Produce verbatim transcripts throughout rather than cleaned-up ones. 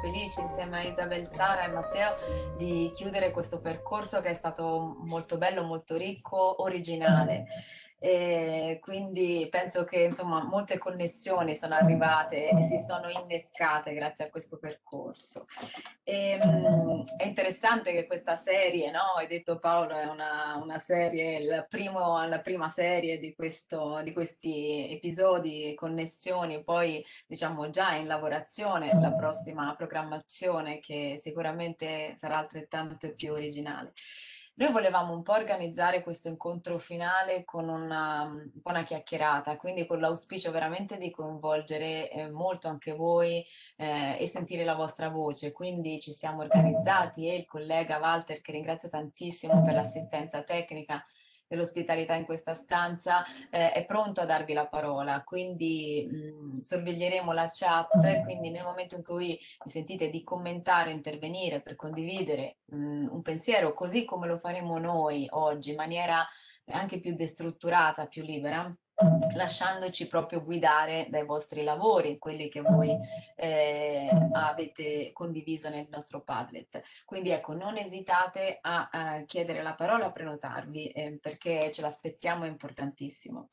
felice insieme a Isabel, Sara e Matteo di chiudere questo percorso che è stato molto bello, molto ricco, originale. E quindi penso che insomma molte connessioni sono arrivate e si sono innescate grazie a questo percorso. E, mm, è interessante che questa serie, no? Hai detto Paolo, è una, una serie, il primo, la prima serie di, questo, di questi episodi, connessioni, poi diciamo già in lavorazione la prossima programmazione che sicuramente sarà altrettanto più originale. Noi volevamo un po' organizzare questo incontro finale con una, con una chiacchierata, quindi con l'auspicio veramente di coinvolgere eh, molto anche voi eh, e sentire la vostra voce. Quindi ci siamo organizzati e il collega Walter, che ringrazio tantissimo per l'assistenza tecnica e l'ospitalità in questa stanza, eh, è pronto a darvi la parola. Quindi mh, sorveglieremo la chat, quindi nel momento in cui vi sentite di commentare, intervenire per condividere mh, un pensiero, così come lo faremo noi oggi, in maniera anche più destrutturata, più libera, lasciandoci proprio guidare dai vostri lavori, quelli che voi eh, avete condiviso nel nostro Padlet. Quindi ecco, non esitate a, a chiedere la parola, a prenotarvi, eh, perché ce l'aspettiamo, è importantissimo.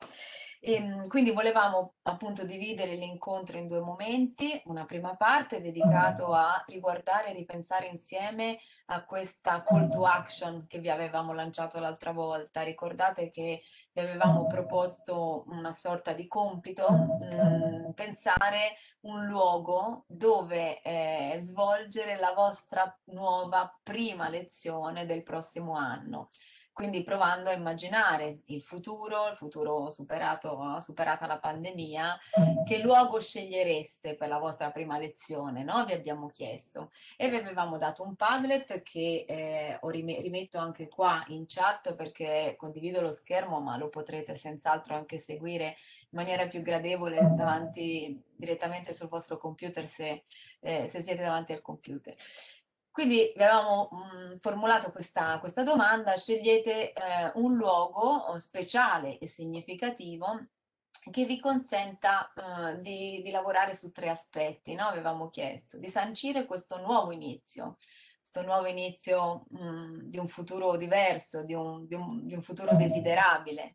E, quindi volevamo appunto dividere l'incontro in due momenti, una prima parte dedicato a riguardare e ripensare insieme a questa call to action che vi avevamo lanciato l'altra volta. Ricordate che vi avevamo proposto una sorta di compito, mh, pensare un luogo dove eh, svolgere la vostra nuova prima lezione del prossimo anno. Quindi provando a immaginare il futuro, il futuro superato, superata la pandemia, che luogo scegliereste per la vostra prima lezione, no? Vi abbiamo chiesto e vi avevamo dato un Padlet che eh, ho rim- rimetto anche qua in chat perché condivido lo schermo, ma lo potrete senz'altro anche seguire in maniera più gradevole davanti direttamente sul vostro computer se, eh, se siete davanti al computer. Quindi vi avevamo mh, formulato questa, questa domanda: scegliete eh, un luogo speciale e significativo che vi consenta eh, di, di lavorare su tre aspetti, no? Avevamo chiesto di sancire questo nuovo inizio, questo nuovo inizio mh, di un futuro diverso, di un, di un, di un futuro desiderabile.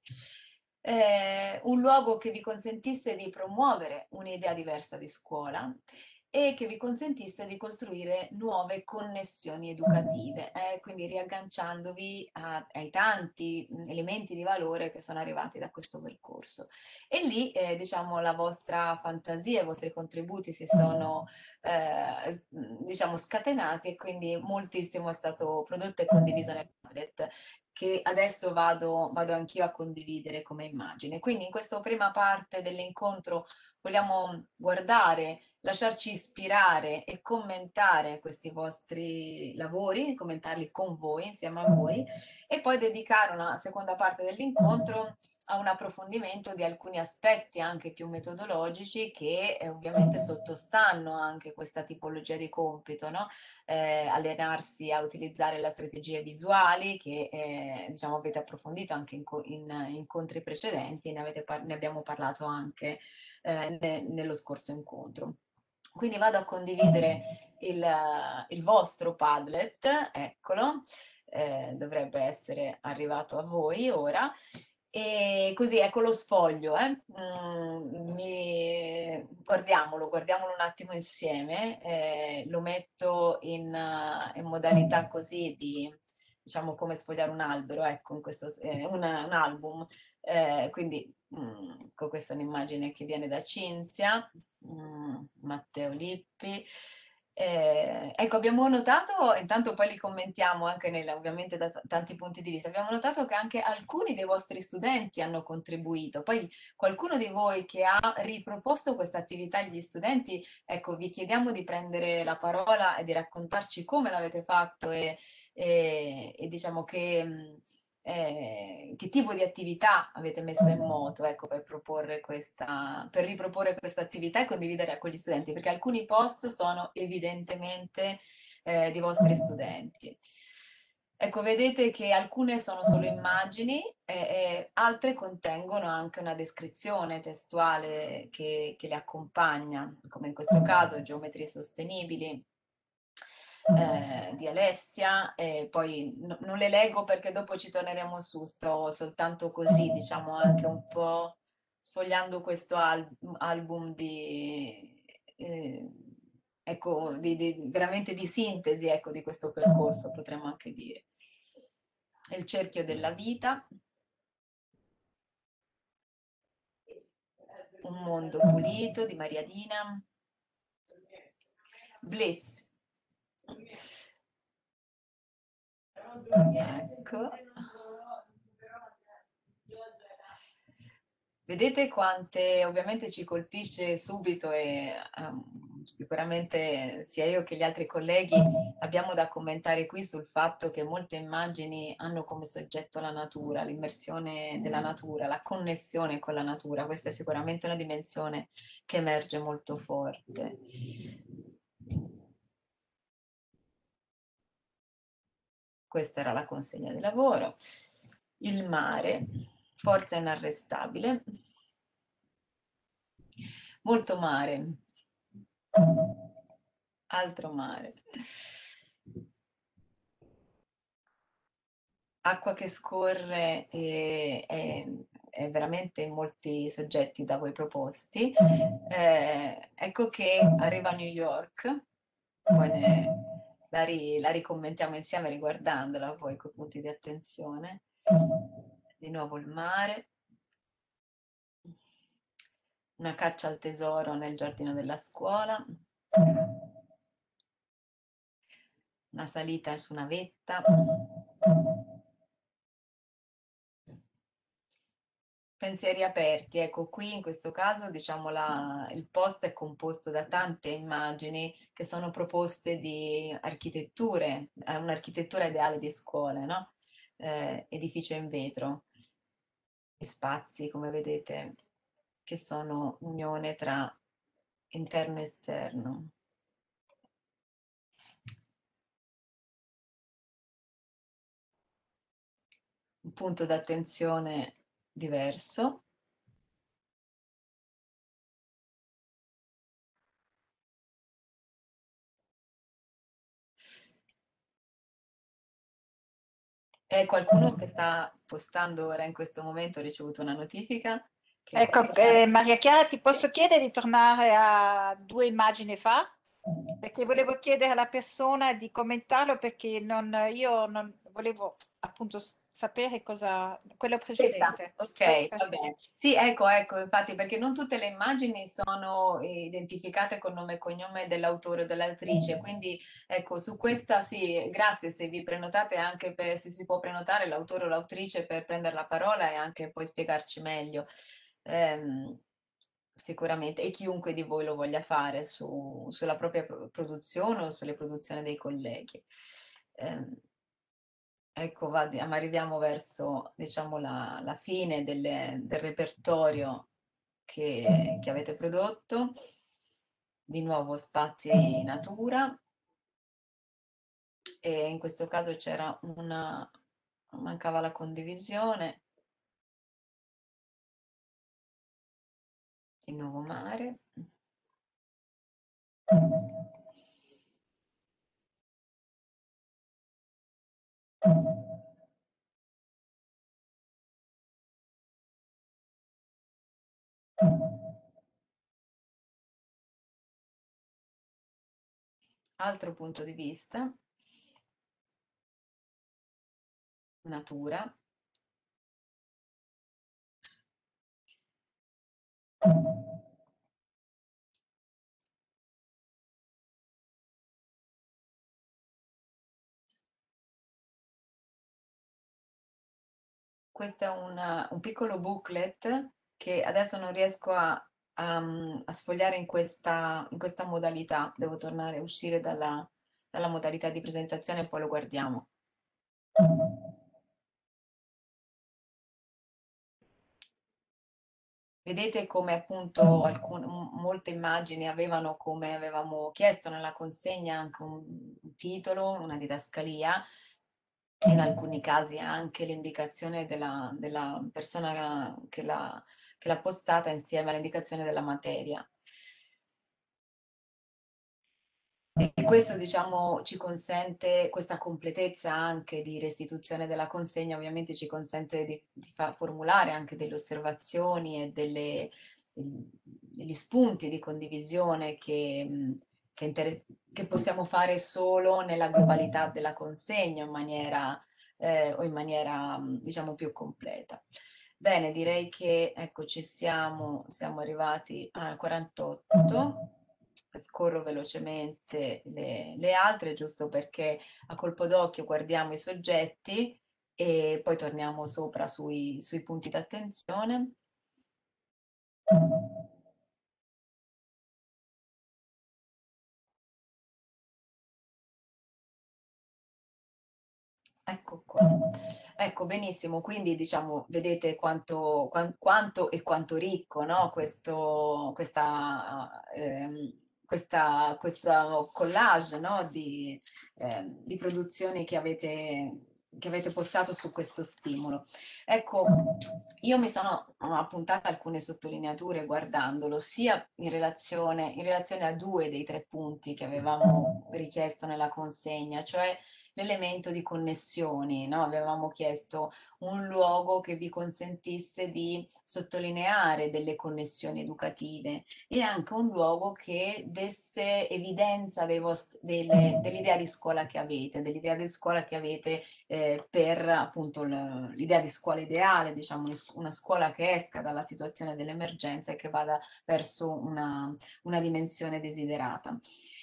Eh, un luogo che vi consentisse di promuovere un'idea diversa di scuola e che vi consentisse di costruire nuove connessioni educative, eh, quindi riagganciandovi a- ai tanti mh, elementi di valore che sono arrivati da questo percorso. E lì, eh, diciamo, la vostra fantasia, i vostri contributi si sono, eh, s- mh, diciamo, scatenati e quindi moltissimo è stato prodotto e condiviso nel tablet che adesso vado, vado anch'io a condividere come immagine. Quindi in questa prima parte dell'incontro vogliamo guardare, lasciarci ispirare e commentare questi vostri lavori, commentarli con voi, insieme a voi, e poi dedicare una seconda parte dell'incontro a un approfondimento di alcuni aspetti anche più metodologici che eh, ovviamente sottostanno anche questa tipologia di compito, no? Eh, allenarsi a utilizzare le strategie visuali che eh, diciamo avete approfondito anche in, in incontri precedenti, ne, avete ne abbiamo parlato anche eh, ne nello scorso incontro. Quindi vado a condividere il, il vostro Padlet, eccolo, eh, dovrebbe essere arrivato a voi ora. E così ecco lo sfoglio, eh. Mm, mi- guardiamolo, guardiamolo un attimo insieme, eh, lo metto in, eh, in modalità così di, diciamo, come sfogliare un albero, ecco, in questo, eh, una- un album. Eh, quindi mm, con questa è un'immagine che viene da Cinzia, mm, Matteo Lippi. Eh, ecco, abbiamo notato, intanto poi li commentiamo anche nel, ovviamente da t- tanti punti di vista, abbiamo notato che anche alcuni dei vostri studenti hanno contribuito. Poi qualcuno di voi che ha riproposto questa attività agli studenti, ecco, vi chiediamo di prendere la parola e di raccontarci come l'avete fatto e, e- e diciamo che, mh, eh, che tipo di attività avete messo in moto, ecco, per proporre questa, per riproporre questa attività e condividere con gli studenti, perché alcuni post sono evidentemente eh, di vostri studenti. Ecco, vedete che alcune sono solo immagini e, e altre contengono anche una descrizione testuale che, che le accompagna, come in questo caso geometrie sostenibili, eh, di Alessia, e poi no- non le leggo perché dopo ci torneremo su, sto soltanto così, diciamo anche un po' sfogliando questo al- album di, eh, ecco, di, di- veramente di sintesi, ecco, di questo percorso, potremmo anche dire. Il cerchio della vita, un mondo pulito di Maria Dina, Bliss. Ecco. Vedete quante ovviamente ci colpisce subito e ehm, sicuramente sia io che gli altri colleghi abbiamo da commentare qui sul fatto che molte immagini hanno come soggetto la natura, l'immersione della natura, la connessione con la natura. Questa è sicuramente una dimensione che emerge molto forte. Questa era la consegna di lavoro. Il mare, forza inarrestabile. Molto mare. Altro mare. Acqua che scorre e, è, è veramente in molti soggetti da voi proposti. Eh, ecco che arriva a New York, poi ne- la, ri- la ricommentiamo insieme riguardandola poi con punti di attenzione. Di nuovo il mare, una caccia al tesoro nel giardino della scuola, una salita su una vetta, pensieri aperti. Ecco, qui in questo caso, diciamo, la- il post è composto da tante immagini che sono proposte di architetture, eh, un'architettura ideale di scuole, no? Eh, edificio in vetro, e spazi, come vedete, che sono unione tra interno e esterno. Un punto d'attenzione diverso. È qualcuno che sta postando ora in questo momento, ha ricevuto una notifica che Ecco, eh, Maria Chiara, ti posso chiedere di tornare a due immagini fa? Perché volevo chiedere alla persona di commentarlo perché non- io non volevo appunto s- sapere cosa, quello questa, precedente. ok, Questa va sì. bene. Sì, ecco, ecco, infatti, perché non tutte le immagini sono eh, identificate con nome e cognome dell'autore o dell'autrice, quindi ecco, su questa sì, grazie se vi prenotate anche per, se si può prenotare l'autore o l'autrice per prendere la parola e anche poi spiegarci meglio. Ehm, Sicuramente, e chiunque di voi lo voglia fare su- sulla propria pro- produzione o sulle produzioni dei colleghi. Ehm, Ecco, va- ma arriviamo verso, diciamo, la, la fine delle- del repertorio che, che avete prodotto. Di nuovo spazi natura e in questo caso c'era una, mancava la condivisione, di nuovo mare. Altro punto di vista, natura. Questo è una- un piccolo booklet che adesso non riesco a, a- a sfogliare in questa, in questa modalità. Devo tornare a uscire dalla, dalla modalità di presentazione e poi lo guardiamo. Vedete come appunto alcune, molte immagini avevano, come avevamo chiesto nella consegna, anche un, un titolo, una didascalia, in alcuni casi anche l'indicazione della, della persona che l'ha che l'ha postata insieme all'indicazione della materia. E questo, diciamo, ci consente, questa completezza anche di restituzione della consegna, ovviamente ci consente di, di fa- formulare anche delle osservazioni e delle, del- degli spunti di condivisione che, mh, che, inter- che possiamo fare solo nella globalità della consegna in maniera, eh, o in maniera, mh, diciamo, più completa. Bene, direi che ecco, ci siamo, siamo arrivati a quarantotto. Scorro velocemente le, le altre, giusto perché a colpo d'occhio guardiamo i soggetti e poi torniamo sopra sui, sui punti d'attenzione. Ecco qua. Ecco, benissimo, quindi diciamo, vedete quanto, quan- quanto e quanto ricco, no? Questo, questa, ehm, questa, questo collage, no? Di, ehm, di produzioni che avete, che avete postato su questo stimolo. Ecco, io mi sono appuntata alcune sottolineature guardandolo, sia in relazione, in relazione a due dei tre punti che avevamo richiesto nella consegna, cioè l'elemento di connessioni, no? Avevamo chiesto un luogo che vi consentisse di sottolineare delle connessioni educative e anche un luogo che desse evidenza dei vostri, delle, dell'idea di scuola che avete, dell'idea di scuola che avete eh, per appunto l'idea di scuola ideale, diciamo una scuola che esca dalla situazione dell'emergenza e che vada verso una, una dimensione desiderata.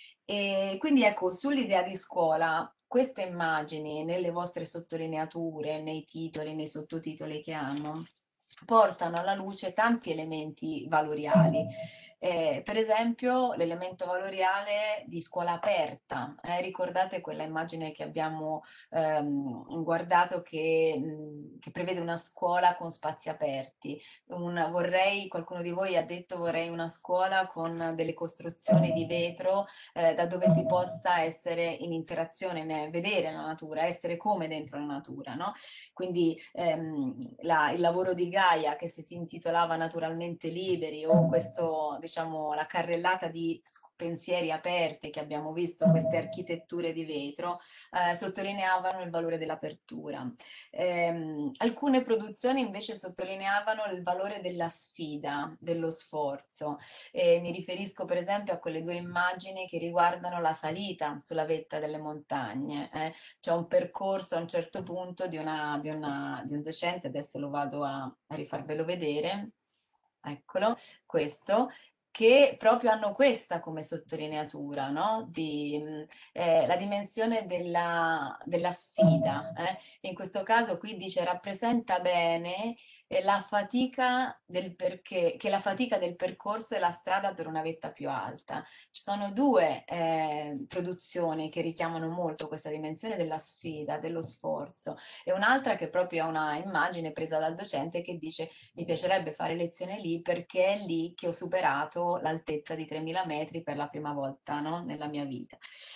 E quindi ecco, sull'idea di scuola, queste immagini nelle vostre sottolineature, nei titoli, nei sottotitoli che hanno, portano alla luce tanti elementi valoriali. Eh, per esempio, l'elemento valoriale di scuola aperta. Eh, ricordate quella immagine che abbiamo ehm, guardato che, mh, che prevede una scuola con spazi aperti. Un, vorrei, qualcuno di voi ha detto vorrei una scuola con delle costruzioni di vetro eh, da dove si possa essere in interazione, né, vedere la natura, essere come dentro la natura, no? Quindi ehm, la, il lavoro di Gaia che si intitolava Naturalmente Liberi o questo, diciamo, la carrellata di pensieri aperti che abbiamo visto, queste architetture di vetro, eh, sottolineavano il valore dell'apertura. Eh, alcune produzioni invece sottolineavano il valore della sfida, dello sforzo. Eh, mi riferisco per esempio a quelle due immagini che riguardano la salita sulla vetta delle montagne. Eh. C'è un percorso a un certo punto di, una, di, una, di un docente, adesso lo vado a, a rifarvelo vedere, eccolo, questo, che proprio hanno questa come sottolineatura, no? Di, mh, eh, la dimensione della, della sfida. Eh? In questo caso qui dice rappresenta bene eh, la fatica del perché, che la fatica del percorso è la strada per una vetta più alta. Ci sono due eh, produzioni che richiamano molto questa dimensione della sfida, dello sforzo, e un'altra che proprio è una immagine presa dal docente che dice mi piacerebbe fare lezione lì perché è lì che ho superato l'altezza di tremila metri per la prima volta, no? Nella mia vita.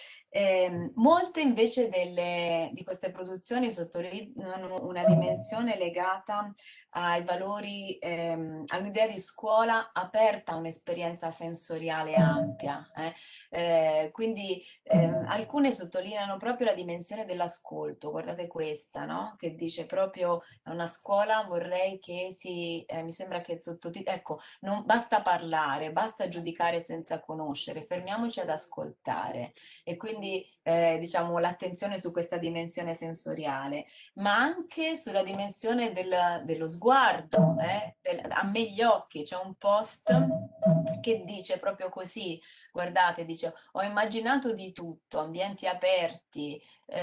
Eh, molte invece delle, di queste produzioni sottolineano una dimensione legata ai valori, ehm, all'idea di scuola aperta a un'esperienza sensoriale ampia. Eh? Eh, quindi ehm, alcune sottolineano proprio la dimensione dell'ascolto, guardate questa, no? Che dice proprio una scuola vorrei che si, eh, mi sembra che il sottotitolo, ecco, non basta parlare, basta giudicare senza conoscere, fermiamoci ad ascoltare e quindi eh, diciamo l'attenzione su questa dimensione sensoriale, ma anche sulla dimensione del, dello sguardo, eh, del, a me gli occhi, c'è un post che dice proprio così, guardate, dice ho immaginato di tutto, ambienti aperti,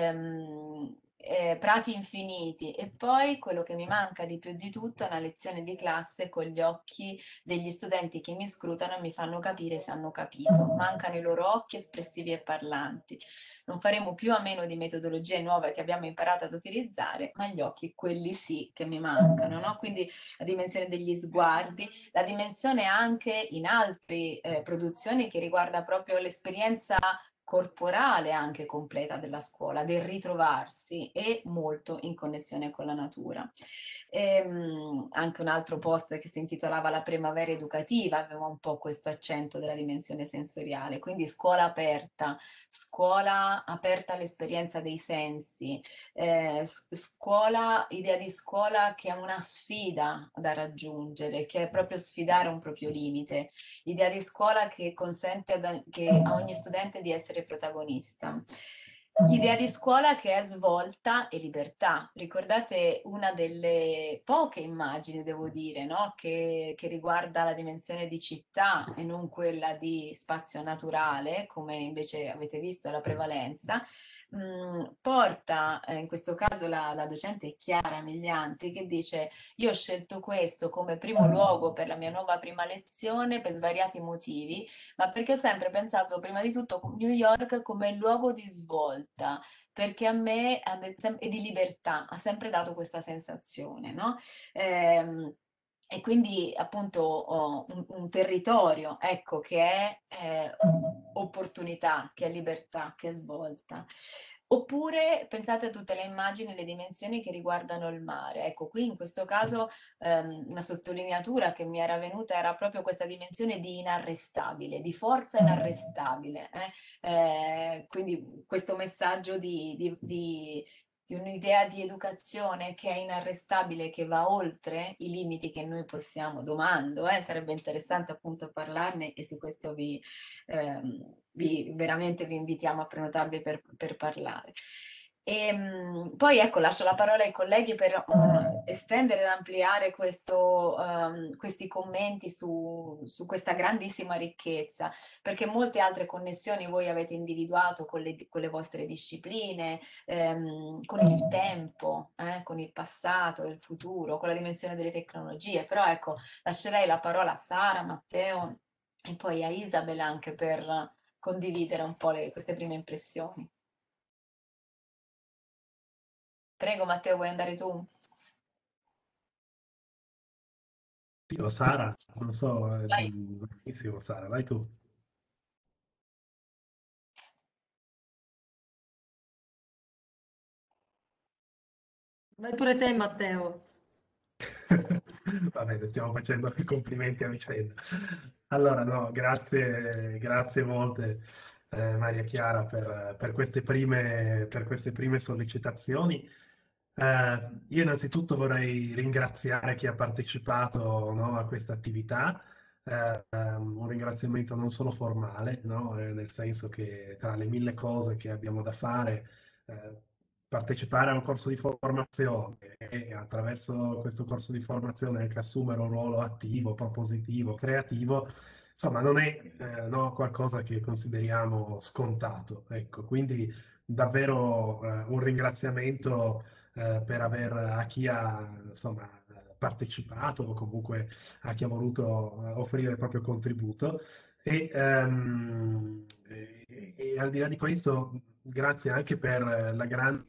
ehm, eh, prati infiniti e poi quello che mi manca di più di tutto è una lezione di classe con gli occhi degli studenti che mi scrutano e mi fanno capire se hanno capito. Mancano i loro occhi espressivi e parlanti. Non faremo più a meno di metodologie nuove che abbiamo imparato ad utilizzare, ma gli occhi, quelli sì che mi mancano, no? Quindi la dimensione degli sguardi, la dimensione anche in altre eh, produzioni che riguarda proprio l'esperienza corporale anche completa della scuola, del ritrovarsi e molto in connessione con la natura. E, mh, anche un altro post che si intitolava La primavera educativa aveva un po' questo accento della dimensione sensoriale, quindi scuola aperta, scuola aperta all'esperienza dei sensi, eh, scuola, idea di scuola che è una sfida da raggiungere, che è proprio sfidare un proprio limite, idea di scuola che consente ad, che a ogni studente di essere protagonista. Idea di scuola che è svolta e libertà. Ricordate una delle poche immagini, devo dire, no? che, che riguarda la dimensione di città e non quella di spazio naturale, come invece avete visto la prevalenza, mh, porta eh, in questo caso la, la docente Chiara Miglianti che dice: io ho scelto questo come primo luogo per la mia nuova prima lezione per svariati motivi, ma perché ho sempre pensato prima di tutto New York come luogo di svolta, perché a me e di libertà ha sempre dato questa sensazione, no? Ehm, e quindi appunto oh, un, un, territorio, ecco, che è eh, opportunità, che è libertà, che è svolta. Oppure pensate a tutte le immagini e le dimensioni che riguardano il mare. Ecco, qui in questo caso ehm, una sottolineatura che mi era venuta era proprio questa dimensione di inarrestabile, di forza inarrestabile. Eh? Eh, quindi questo messaggio di, di, di, di un'idea di educazione che è inarrestabile, che va oltre i limiti che noi possiamo, domando, eh? Sarebbe interessante appunto parlarne e su questo vi, ehm, vi veramente vi invitiamo a prenotarvi per, per parlare. E, mh, poi ecco, lascio la parola ai colleghi per uh, estendere ed ampliare questo, um, questi commenti su, su questa grandissima ricchezza, perché molte altre connessioni voi avete individuato con le, con le vostre discipline, ehm, con il tempo, eh, con il passato, il futuro, con la dimensione delle tecnologie, però ecco, lascerei la parola a Sara, Matteo e poi a Isabel anche per condividere un po' le, queste prime impressioni. Prego Matteo, vuoi andare tu? Io, Sara, non so, eh, Vai. benissimo Sara, vai tu. Vai pure te, Matteo. Va bene, stiamo facendo i complimenti a vicenda. Allora, no, grazie, grazie molte eh, Maria Chiara per, per queste prime, per queste prime sollecitazioni. Eh, io innanzitutto vorrei ringraziare chi ha partecipato, no, a questa attività, eh, ehm, un ringraziamento non solo formale, no, eh, nel senso che tra le mille cose che abbiamo da fare, eh, partecipare a un corso di formazione e attraverso questo corso di formazione anche assumere un ruolo attivo, propositivo, creativo, insomma, non è eh, no, qualcosa che consideriamo scontato. Ecco, quindi davvero eh, un ringraziamento eh, per aver a chi ha insomma, partecipato o comunque a chi ha voluto eh, offrire il proprio contributo. E, ehm, e, e al di là di questo, grazie anche per la grande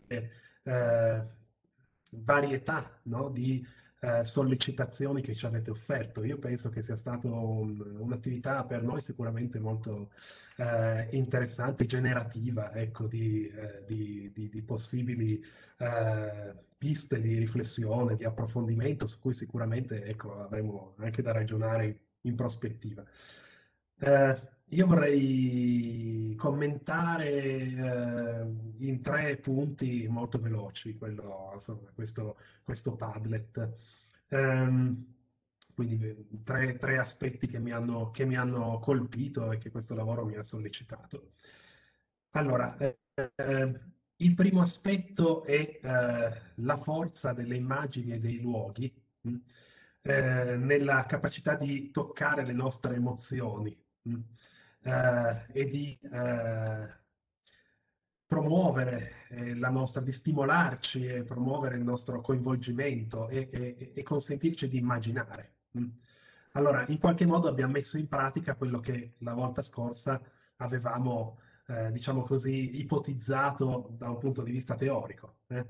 eh, varietà, no, di eh, sollecitazioni che ci avete offerto. Io penso che sia stata un, un'attività per noi sicuramente molto eh, interessante, generativa, ecco, di, eh, di, di, di possibili eh, piste di riflessione, di approfondimento su cui sicuramente ecco, avremo anche da ragionare in prospettiva. Eh, io vorrei commentare eh, in tre punti molto veloci quello, insomma, questo, questo Padlet. Ehm, quindi eh, tre, tre aspetti che mi hanno, che mi hanno colpito e che questo lavoro mi ha sollecitato. Allora, eh, eh, il primo aspetto è eh, la forza delle immagini e dei luoghi mh, eh, nella capacità di toccare le nostre emozioni mh, eh, e di eh, promuovere eh, la nostra, di stimolarci e promuovere il nostro coinvolgimento e, e- e consentirci di immaginare. mh. Allora, in qualche modo abbiamo messo in pratica quello che la volta scorsa avevamo, eh, diciamo così, ipotizzato da un punto di vista teorico. eh.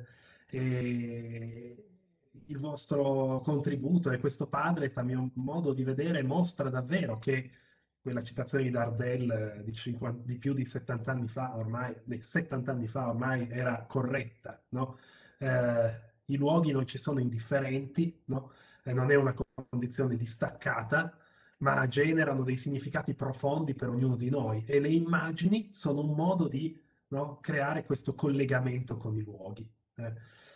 E il vostro contributo e questo Padlet, a mio modo di vedere, mostra davvero che quella citazione di Dardel eh, di, cinquanta di più di settanta anni fa, ormai, di settanta anni fa ormai era corretta, no? Eh, I luoghi non ci sono indifferenti, no? Eh, non è una condizione distaccata, ma generano dei significati profondi per ognuno di noi e le immagini sono un modo di, no, creare questo collegamento con i luoghi. eh.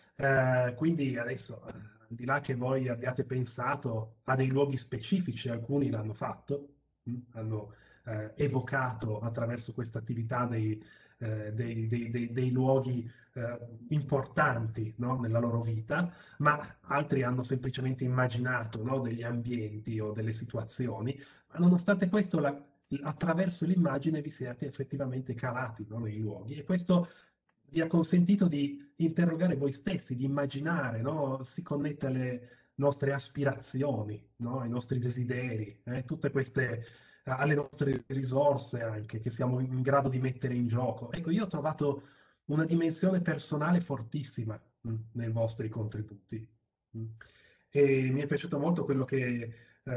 Eh, quindi adesso, eh, al di là che voi abbiate pensato a dei luoghi specifici, alcuni l'hanno fatto, mh, hanno eh, evocato attraverso questa attività dei, eh, dei, dei, dei, dei luoghi eh, importanti, no, nella loro vita, ma altri hanno semplicemente immaginato, no, degli ambienti o delle situazioni, ma nonostante questo la, attraverso l'immagine vi siete effettivamente calati, no, nei luoghi e questo vi ha consentito di interrogare voi stessi, di immaginare, no? Si connette alle nostre aspirazioni, no? Ai nostri desideri, eh? Tutte queste, alle nostre risorse anche che siamo in grado di mettere in gioco. Ecco, io ho trovato una dimensione personale fortissima mh, nei vostri contributi. Mh. E mi è piaciuto molto quello che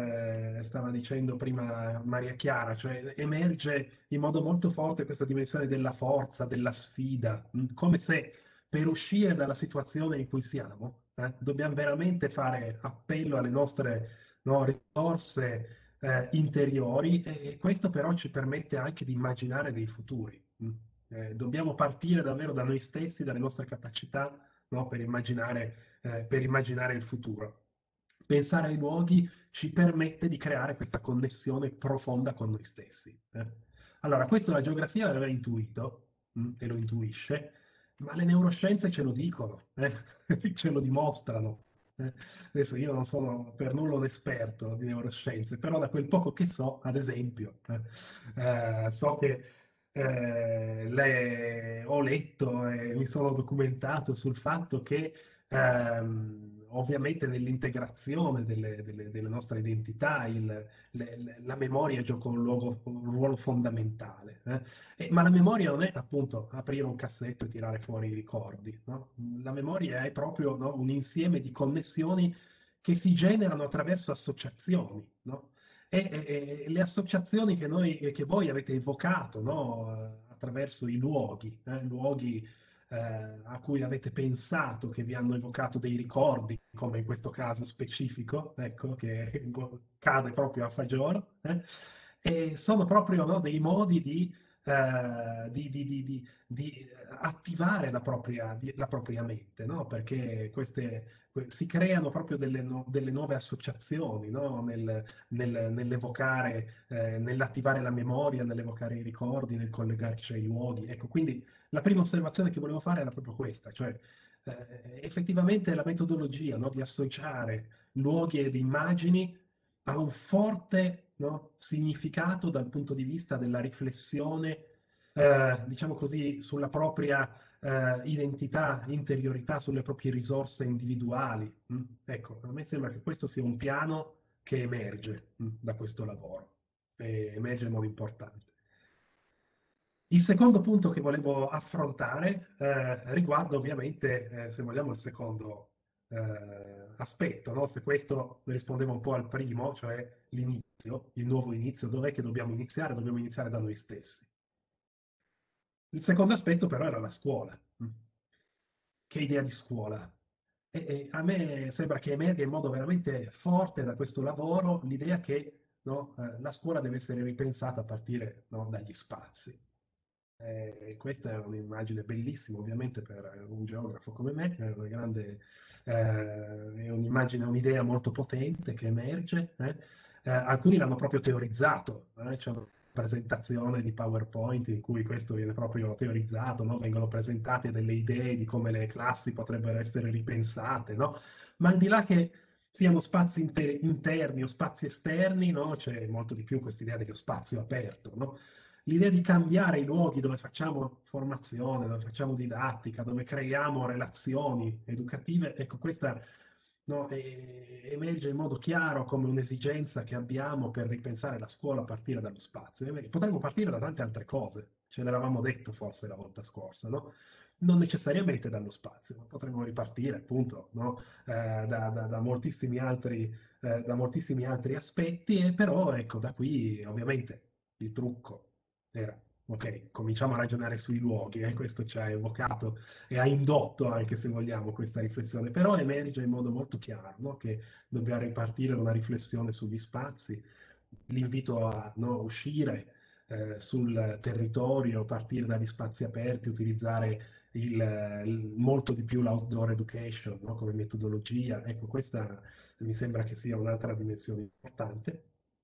eh, stava dicendo prima Maria Chiara, cioè emerge in modo molto forte questa dimensione della forza, della sfida, mh, come se per uscire dalla situazione in cui siamo, eh, dobbiamo veramente fare appello alle nostre, no, risorse eh, interiori e, e questo però ci permette anche di immaginare dei futuri. mh. Eh, dobbiamo partire davvero da noi stessi, dalle nostre capacità, no, per immaginare, eh, per immaginare il futuro. Pensare ai luoghi ci permette di creare questa connessione profonda con noi stessi. eh. Allora, questo la geografia l'aveva intuito mh, e lo intuisce, ma le neuroscienze ce lo dicono, eh, ce lo dimostrano. eh. Adesso io non sono per nulla un esperto di neuroscienze, però da quel poco che so, ad esempio, eh, eh, so che eh, le- ho letto e mi sono documentato sul fatto che ehm, ovviamente nell'integrazione delle, delle- delle nostre identità il- le- le- la memoria gioca un, luogo- un ruolo fondamentale. eh. E- ma la memoria non è appunto aprire un cassetto e tirare fuori i ricordi, no? La memoria è proprio, no, un insieme di connessioni che si generano attraverso associazioni, no? E, e- e le associazioni che, noi, che voi avete evocato, no, eh, attraverso i luoghi, eh, luoghi eh, a cui avete pensato, che vi hanno evocato dei ricordi, come in questo caso specifico, ecco, che cade proprio a Fagiolo, eh, e sono proprio, no, dei modi di, eh, di, di, di, di, di attivare la propria, di- la propria mente, no? Perché queste, que- si creano proprio delle, nu- delle nuove associazioni, no? Nel, nel- nell'evocare, eh, nell'attivare la memoria, nell'evocare i ricordi, nel collegarci ai luoghi. Ecco, quindi la prima osservazione che volevo fare era proprio questa, cioè eh, effettivamente la metodologia, no, di associare luoghi ed immagini ha un forte, no, significato dal punto di vista della riflessione, eh, diciamo così, sulla propria eh, identità, interiorità, sulle proprie risorse individuali. mh. Ecco, a me sembra che questo sia un piano che emerge mh, da questo lavoro, e emerge in modo importante. Il secondo punto che volevo affrontare eh, riguarda ovviamente, eh, se vogliamo, il secondo eh, aspetto, no? Se questo rispondeva un po' al primo, cioè l'inizio, il nuovo inizio, dov'è che dobbiamo iniziare? Dobbiamo iniziare da noi stessi. Il secondo aspetto però era la scuola. Mm. Che idea di scuola? E, e a me sembra che emerga in modo veramente forte da questo lavoro l'idea che, no, eh, la scuola deve essere ripensata a partire, no, dagli spazi. Eh, questa è un'immagine bellissima, ovviamente, per un geografo come me, è una grande, eh, è un'immagine, un'idea molto potente che emerge. eh. Eh, alcuni l'hanno proprio teorizzato, eh, c'è una presentazione di PowerPoint in cui questo viene proprio teorizzato, no? Vengono presentate delle idee di come le classi potrebbero essere ripensate, no? Ma al di là che siano spazi inter- interni o spazi esterni, no? C'è molto di più questa idea dello spazio aperto, no? L'idea di cambiare i luoghi dove facciamo formazione, dove facciamo didattica, dove creiamo relazioni educative, ecco, questa, no, eh, emerge in modo chiaro come un'esigenza che abbiamo per ripensare la scuola a partire dallo spazio. E potremmo partire da tante altre cose, ce l'eravamo detto forse la volta scorsa, no? Non necessariamente dallo spazio, ma potremmo ripartire appunto, no? eh, da, da, da moltissimi altri eh, da moltissimi altri aspetti, e però ecco, da qui ovviamente il trucco era, ok, cominciamo a ragionare sui luoghi, e questo ci ha evocato e ha indotto, anche se vogliamo, questa riflessione, però emerge in modo molto chiaro, no? Che dobbiamo ripartire da una riflessione sugli spazi, l'invito a, no, uscire eh, sul territorio, partire dagli spazi aperti, utilizzare il, il- molto di più l'outdoor education, no? Come metodologia. Ecco, questa mi sembra che sia un'altra dimensione importante.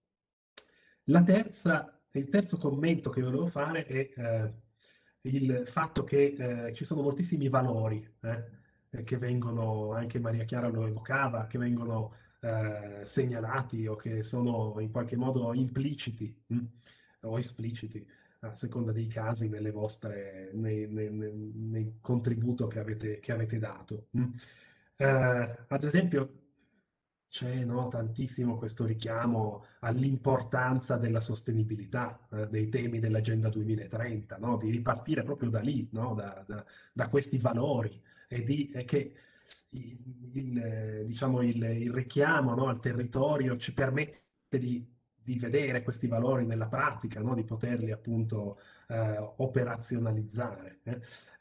La terza, il terzo commento che volevo fare è eh, il fatto che eh, ci sono moltissimi valori eh, che vengono, anche Maria Chiara lo evocava, che vengono eh, segnalati o che sono in qualche modo impliciti mh, o espliciti, a seconda dei casi, nelle vostre, nei, nei, nei, nei contributo che avete, che avete dato. mh. Eh, ad esempio, c'è, no, tantissimo questo richiamo all'importanza della sostenibilità, eh, dei temi dell'Agenda duemilatrenta, no? Di ripartire proprio da lì, no? Da, da- da questi valori, e, di, e che il, il, eh, diciamo, il, il richiamo, no, al territorio ci permette di, di vedere questi valori nella pratica, no? Di poterli appunto eh, operazionalizzare. eh.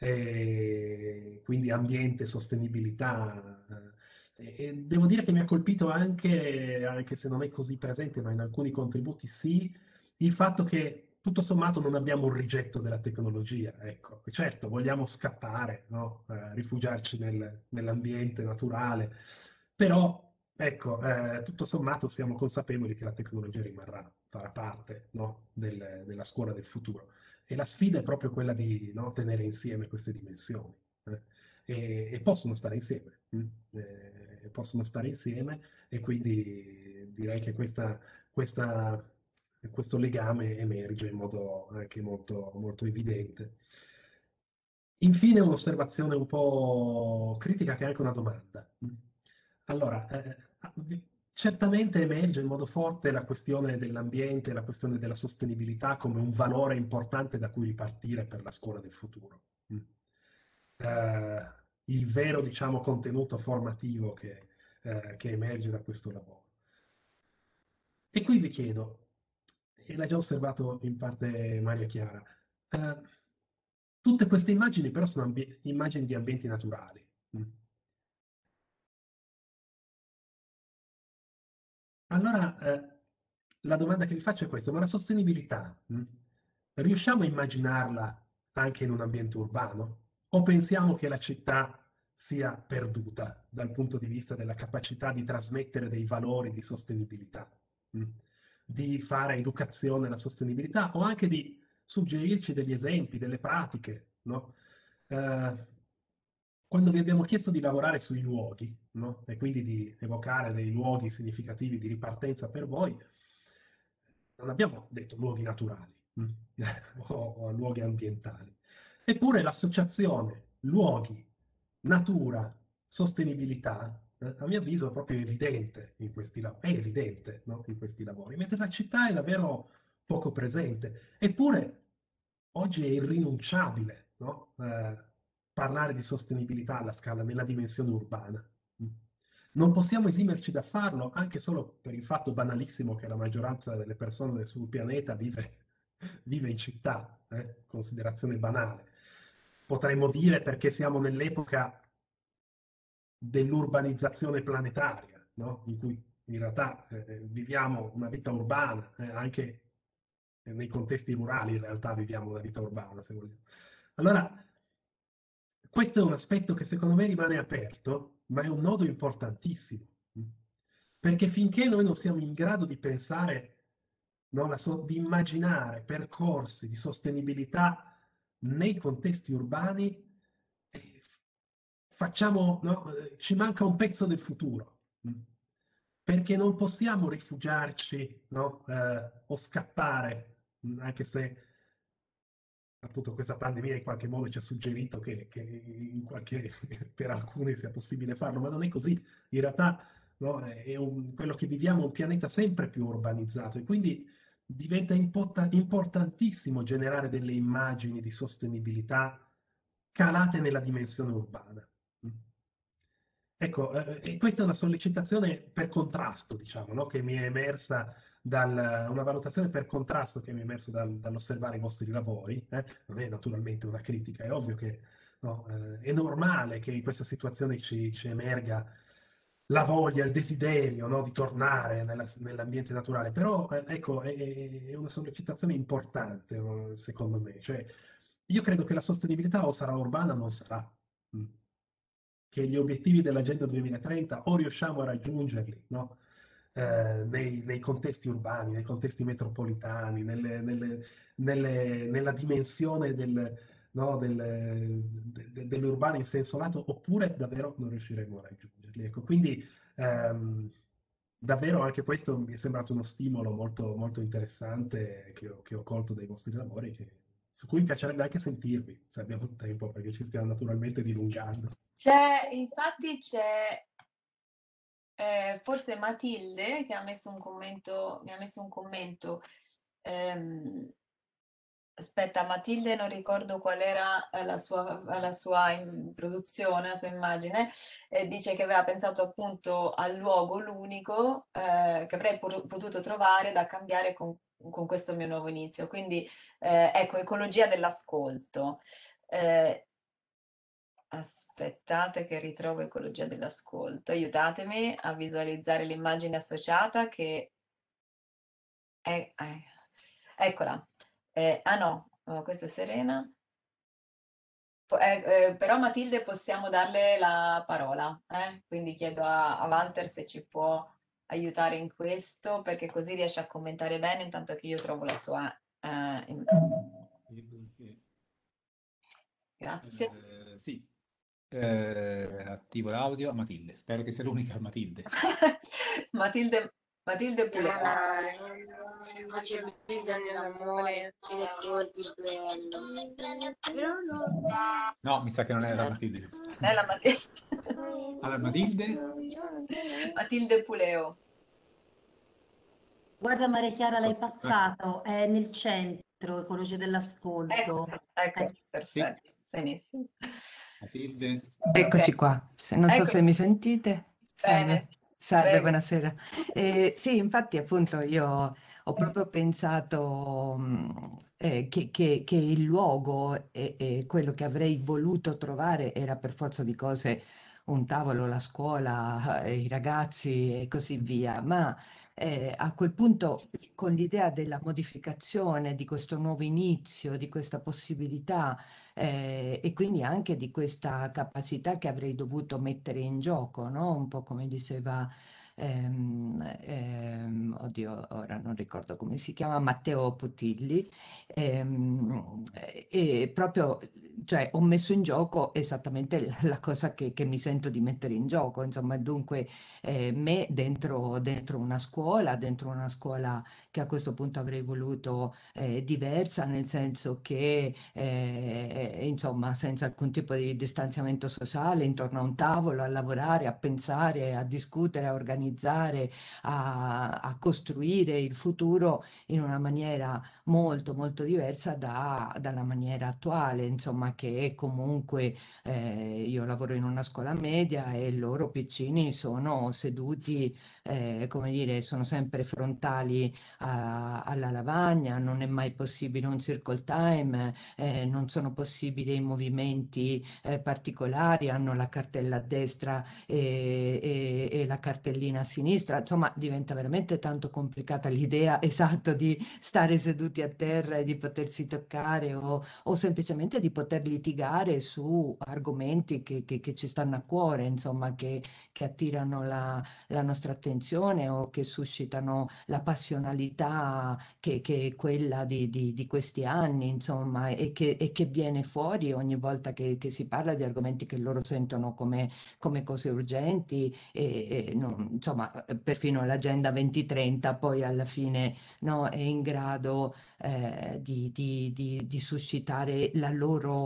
E quindi ambiente, sostenibilità. eh, e, e devo dire che mi ha colpito anche, anche se non è così presente, ma in alcuni contributi sì, il fatto che tutto sommato non abbiamo un rigetto della tecnologia. Ecco, certo, vogliamo scappare, no? Eh, rifugiarci nel- nell'ambiente naturale, però ecco, eh, tutto sommato siamo consapevoli che la tecnologia rimarrà, farà parte, no? Del- della scuola del futuro. E la sfida è proprio quella di, no, tenere insieme queste dimensioni. eh e, e possono stare insieme, mm? Eh, possono stare insieme, e quindi direi che questa, questa- questo legame emerge in modo anche molto, molto evidente. Infine, un'osservazione un po' critica, che è anche una domanda. mm? Allora, eh, vi- certamente emerge in modo forte la questione dell'ambiente, la questione della sostenibilità come un valore importante da cui ripartire per la scuola del futuro. mm? eh, il vero, diciamo, contenuto formativo che, eh, che emerge da questo lavoro. E qui vi chiedo, e l'ha già osservato in parte Maria Chiara, eh, tutte queste immagini però sono ambi- immagini di ambienti naturali. mm. Allora, eh, la domanda che vi faccio è questa: ma la sostenibilità, mh, riusciamo a immaginarla anche in un ambiente urbano? O pensiamo che la città sia perduta dal punto di vista della capacità di trasmettere dei valori di sostenibilità, mh, di fare educazione alla sostenibilità, o anche di suggerirci degli esempi, delle pratiche, no? Eh, Quando vi abbiamo chiesto di lavorare sui luoghi, no? E quindi di evocare dei luoghi significativi di ripartenza per voi, non abbiamo detto luoghi naturali mm, o, o luoghi ambientali. Eppure l'associazione luoghi, natura, sostenibilità, eh, a mio avviso, è proprio evidente in questi, la- è evidente, no? In questi lavori, mentre la città è davvero poco presente. Eppure oggi è irrinunciabile, no? Eh, parlare di sostenibilità alla scala, nella dimensione urbana. Mm. Non possiamo esimerci da farlo, anche solo per il fatto banalissimo che la maggioranza delle persone sul pianeta vive, vive in città, eh? Considerazione banale. Potremmo dire perché siamo nell'epoca dell'urbanizzazione planetaria, no? In cui in realtà eh, viviamo una vita urbana, eh, anche nei contesti rurali in realtà viviamo una vita urbana, se vogliamo. Allora, questo è un aspetto che secondo me rimane aperto, ma è un nodo importantissimo, perché finché noi non siamo in grado di pensare, no, la so- di immaginare percorsi di sostenibilità nei contesti urbani, eh, facciamo, no, eh, ci manca un pezzo del futuro, mm. perché non possiamo rifugiarci, no, eh, o scappare, mm, anche se appunto questa pandemia in qualche modo ci ha suggerito che, che in qualche, per alcuni sia possibile farlo, ma non è così. In realtà, no, è un, quello che viviamo è un pianeta sempre più urbanizzato, e quindi diventa importa- importantissimo generare delle immagini di sostenibilità calate nella dimensione urbana. ecco, eh, e questa è una sollecitazione per contrasto, diciamo, no? Che mi è emersa dal, una valutazione per contrasto che mi è emersa dal- dall'osservare i vostri lavori. Eh? Non è naturalmente una critica, è ovvio che no, eh, è normale che in questa situazione ci, ci emerga la voglia, il desiderio, no, di tornare nella- nell'ambiente naturale, però eh, ecco, è, è una sollecitazione importante, no, secondo me. Cioè, io credo che la sostenibilità o sarà urbana o non sarà. Mm. Che gli obiettivi dell'Agenda duemilatrenta o riusciamo a raggiungerli, no? Eh, nei, nei contesti urbani, nei contesti metropolitani, nelle- nelle- nelle- nella dimensione del, no, del, de- de- dell'urbano in senso lato, oppure davvero non riusciremo a raggiungerli. Ecco, quindi ehm, davvero anche questo mi è sembrato uno stimolo molto, molto interessante che ho, che ho colto dai vostri lavori, che- su cui mi piacerebbe anche sentirvi, se abbiamo tempo, perché ci stiamo naturalmente dilungando. C'è, infatti c'è eh, forse Matilde che ha messo un commento, mi ha messo un commento. ehm, Aspetta, Matilde, non ricordo qual era eh, la sua, la sua introduzione, la sua immagine, e dice che aveva pensato appunto al luogo l'unico eh, che avrei pur- potuto trovare da cambiare con, con questo mio nuovo inizio. Quindi, eh, ecco, ecologia dell'ascolto. Eh, Aspettate che ritrovo ecologia dell'ascolto. Aiutatemi a visualizzare l'immagine associata che è... è- eccola. Eh, ah no, oh, questa è Serena. Po- eh, eh, però Matilde possiamo darle la parola, eh? Quindi chiedo a, a Walter se ci può aiutare in questo, perché così riesce a commentare bene intanto che io trovo la sua... eh, im- Grazie. Eh, sì, Eh, attivo l'audio a Matilde. Spero che sia l'unica Matilde. Matilde, Matilde Puleo. Ah, non non c'è bisogno d'amore, ed è così bello. Però no. No, mi sa che non è la Matilde giusta. È la Matilde. Allora, Matilde? Matilde Puleo. Guarda Maria Chiara, l'hai Eh, passato, è nel centro, ecologia Ecco, dell'ascolto. ecco, Eh, Sì, perfetto, benissimo. Matilde. Eccoci Ok, qua, se- non so ecco, se mi sentite. bene, Salve, salve, prego. buonasera. Eh, sì, infatti appunto io ho proprio pensato mh, eh, che, che- che il luogo e, e quello che avrei voluto trovare era per forza di cose un tavolo, la scuola, eh, i ragazzi e così via, ma eh, a quel punto con l'idea della modificazione, di questo nuovo inizio, di questa possibilità eh, e quindi anche di questa capacità che avrei dovuto mettere in gioco, no? Un po' come diceva, ehm, ehm, oddio, ora non ricordo come si chiama, Matteo Putilli, ehm, e proprio, cioè, ho messo in gioco esattamente la la cosa che, che mi sento di mettere in gioco, insomma, dunque eh, me dentro, dentro una scuola, dentro una scuola che a questo punto avrei voluto eh, diversa, nel senso che eh, insomma senza alcun tipo di distanziamento sociale, intorno a un tavolo, a lavorare, a pensare, a discutere, a organizzare, a, a costruire il futuro in una maniera molto molto diversa da- dalla maniera attuale, insomma che è comunque eh, io lavoro in una scuola media e loro piccini sono seduti, eh, come dire, sono sempre frontali a- alla lavagna, non è mai possibile un circle time, eh, non sono possibili movimenti eh, particolari, hanno la cartella a destra e, e- e la cartellina a sinistra, insomma diventa veramente tanto complicata l'idea esatto di stare seduti a terra e di potersi toccare o, o semplicemente di poter litigare su argomenti che, che- che ci stanno a cuore, insomma, che, che attirano la, la nostra attenzione o che suscitano la passionalità che, che è quella di, di- di questi anni, insomma, e che, e che viene fuori ogni volta che, che si parla di argomenti che loro sentono come, come cose urgenti, e, e non- insomma, perfino l'Agenda duemilatrenta poi alla fine no, è in grado eh, di, di- di- di suscitare la loro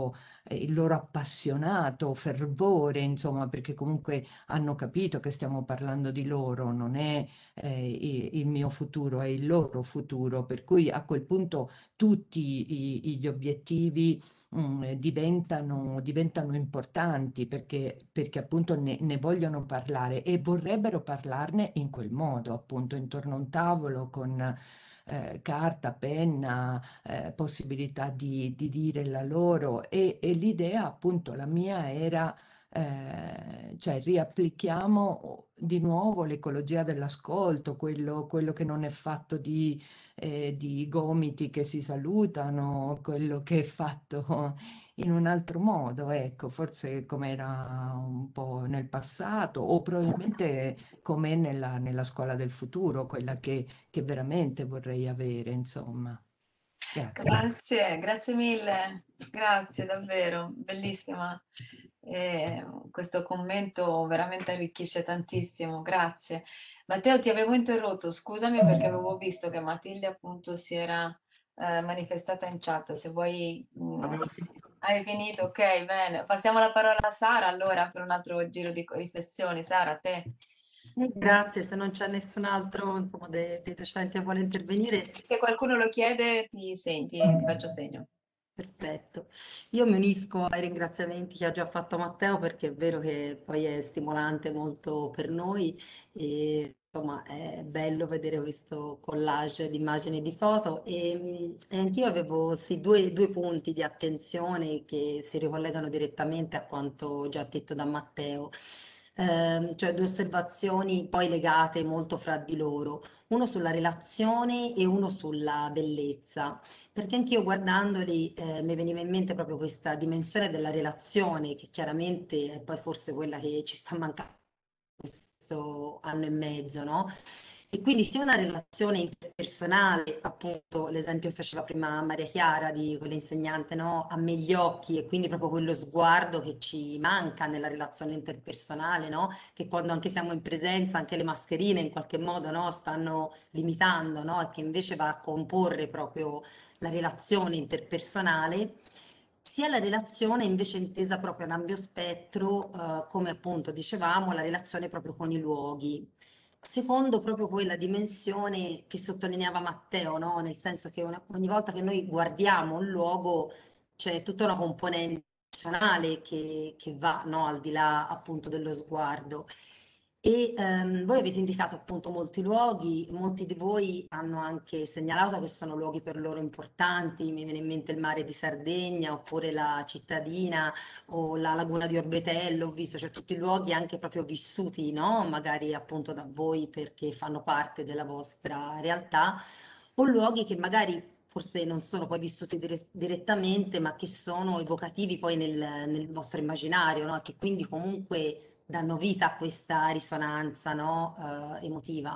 eh, il loro appassionato fervore, insomma, perché comunque hanno capito che stiamo parlando di loro, non è eh, il, il mio futuro, è il loro futuro, per cui a quel punto tutti i- gli obiettivi mm, diventano, diventano importanti perché, perché appunto ne, ne vogliono parlare e vorrebbero parlarne in quel modo, appunto intorno a un tavolo con eh, carta, penna, eh, possibilità di, di dire la loro e, e l'idea appunto la mia era eh, cioè riapplichiamo di nuovo l'ecologia dell'ascolto, quello, quello che non è fatto di, eh, di gomiti che si salutano, quello che è fatto in un altro modo, ecco, forse come era un po' nel passato o probabilmente com'è nella, nella scuola del futuro, quella che, che veramente vorrei avere, insomma. Grazie. Grazie, grazie mille, grazie davvero, bellissima. Eh, questo commento veramente arricchisce tantissimo, grazie. Matteo, ti avevo interrotto, scusami perché avevo visto che Matilde appunto si era eh, manifestata in chat, se vuoi... mm, Avevo finito. hai finito? Ok, bene. Passiamo la parola a Sara allora per un altro giro di riflessioni. Sara, a te. Sì, grazie, se non c'è nessun altro, insomma, dei, dei docenti che vuole intervenire. Se qualcuno lo chiede, ti senti, ti faccio segno. Perfetto. Io mi unisco ai ringraziamenti che ha già fatto Matteo perché è vero che poi è stimolante molto per noi e insomma è bello vedere questo collage di immagini e di foto e, mh, e anch'io avevo sì, due, due punti di attenzione che si ricollegano direttamente a quanto già detto da Matteo. Ehm, cioè due osservazioni poi legate molto fra di loro, uno sulla relazione e uno sulla bellezza. Perché anch'io guardandoli eh, mi veniva in mente proprio questa dimensione della relazione, che chiaramente è poi forse quella che ci sta mancando questo anno e mezzo, no? E quindi sia una relazione interpersonale, appunto l'esempio che faceva prima Maria Chiara di quell'insegnante, no? A me gli occhi e quindi proprio quello sguardo che ci manca nella relazione interpersonale, no? Che quando anche siamo in presenza, anche le mascherine in qualche modo, no? Stanno limitando, no? E che invece va a comporre proprio la relazione interpersonale, sia la relazione invece intesa proprio ad ampio spettro, eh, come appunto dicevamo, la relazione proprio con i luoghi. Secondo proprio quella dimensione che sottolineava Matteo, no? Nel senso che una- ogni volta che noi guardiamo un luogo c'è tutta una componente emozionale che, che va, no? Al di là appunto dello sguardo. E ehm, voi avete indicato appunto molti luoghi, molti di voi hanno anche segnalato che sono luoghi per loro importanti, mi viene in mente il mare di Sardegna oppure la cittadina o la laguna di Orbetello, ho visto, cioè tutti luoghi anche proprio vissuti, no? Magari appunto da voi perché fanno parte della vostra realtà, o luoghi che magari forse non sono poi vissuti dire- direttamente, ma che sono evocativi poi nel, nel vostro immaginario, no? Che quindi comunque danno vita a questa risonanza, no? Eh, emotiva.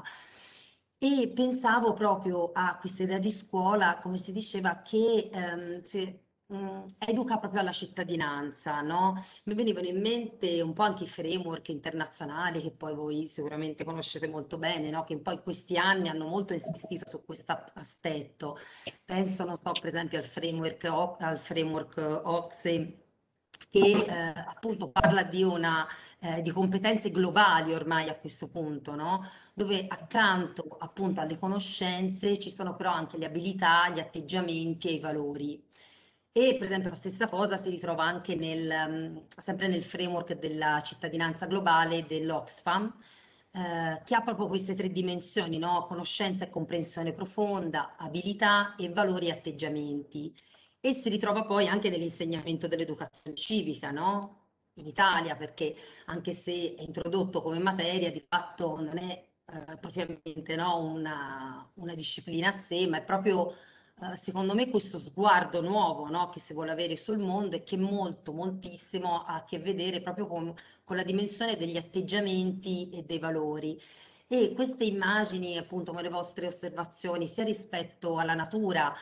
E pensavo proprio a questa idea di scuola, come si diceva, che ehm, se- mh, educa proprio alla cittadinanza, no? Mi venivano in mente un po' anche i framework internazionali che poi voi sicuramente conoscete molto bene, no? Che poi in questi anni hanno molto insistito su questo aspetto. Penso, non so, per esempio al framework, O- al framework O C S E che eh, appunto parla di una eh, di competenze globali ormai a questo punto, no? Dove accanto appunto alle conoscenze ci sono però anche le abilità, gli atteggiamenti e i valori. E per esempio la stessa cosa si ritrova anche nel, mm, sempre nel framework della cittadinanza globale dell'Oxfam, eh, che ha proprio queste tre dimensioni, no? Conoscenza e comprensione profonda, abilità e valori e atteggiamenti. E si ritrova poi anche nell'insegnamento dell'educazione civica, no? In Italia, perché anche se è introdotto come materia, di fatto non è eh, propriamente, no, una, una disciplina a sé, ma è proprio, eh, secondo me, questo sguardo nuovo, no, che si vuole avere sul mondo e che molto, moltissimo ha a che vedere proprio con, con la dimensione degli atteggiamenti e dei valori. E queste immagini, appunto, come le vostre osservazioni, sia rispetto alla natura,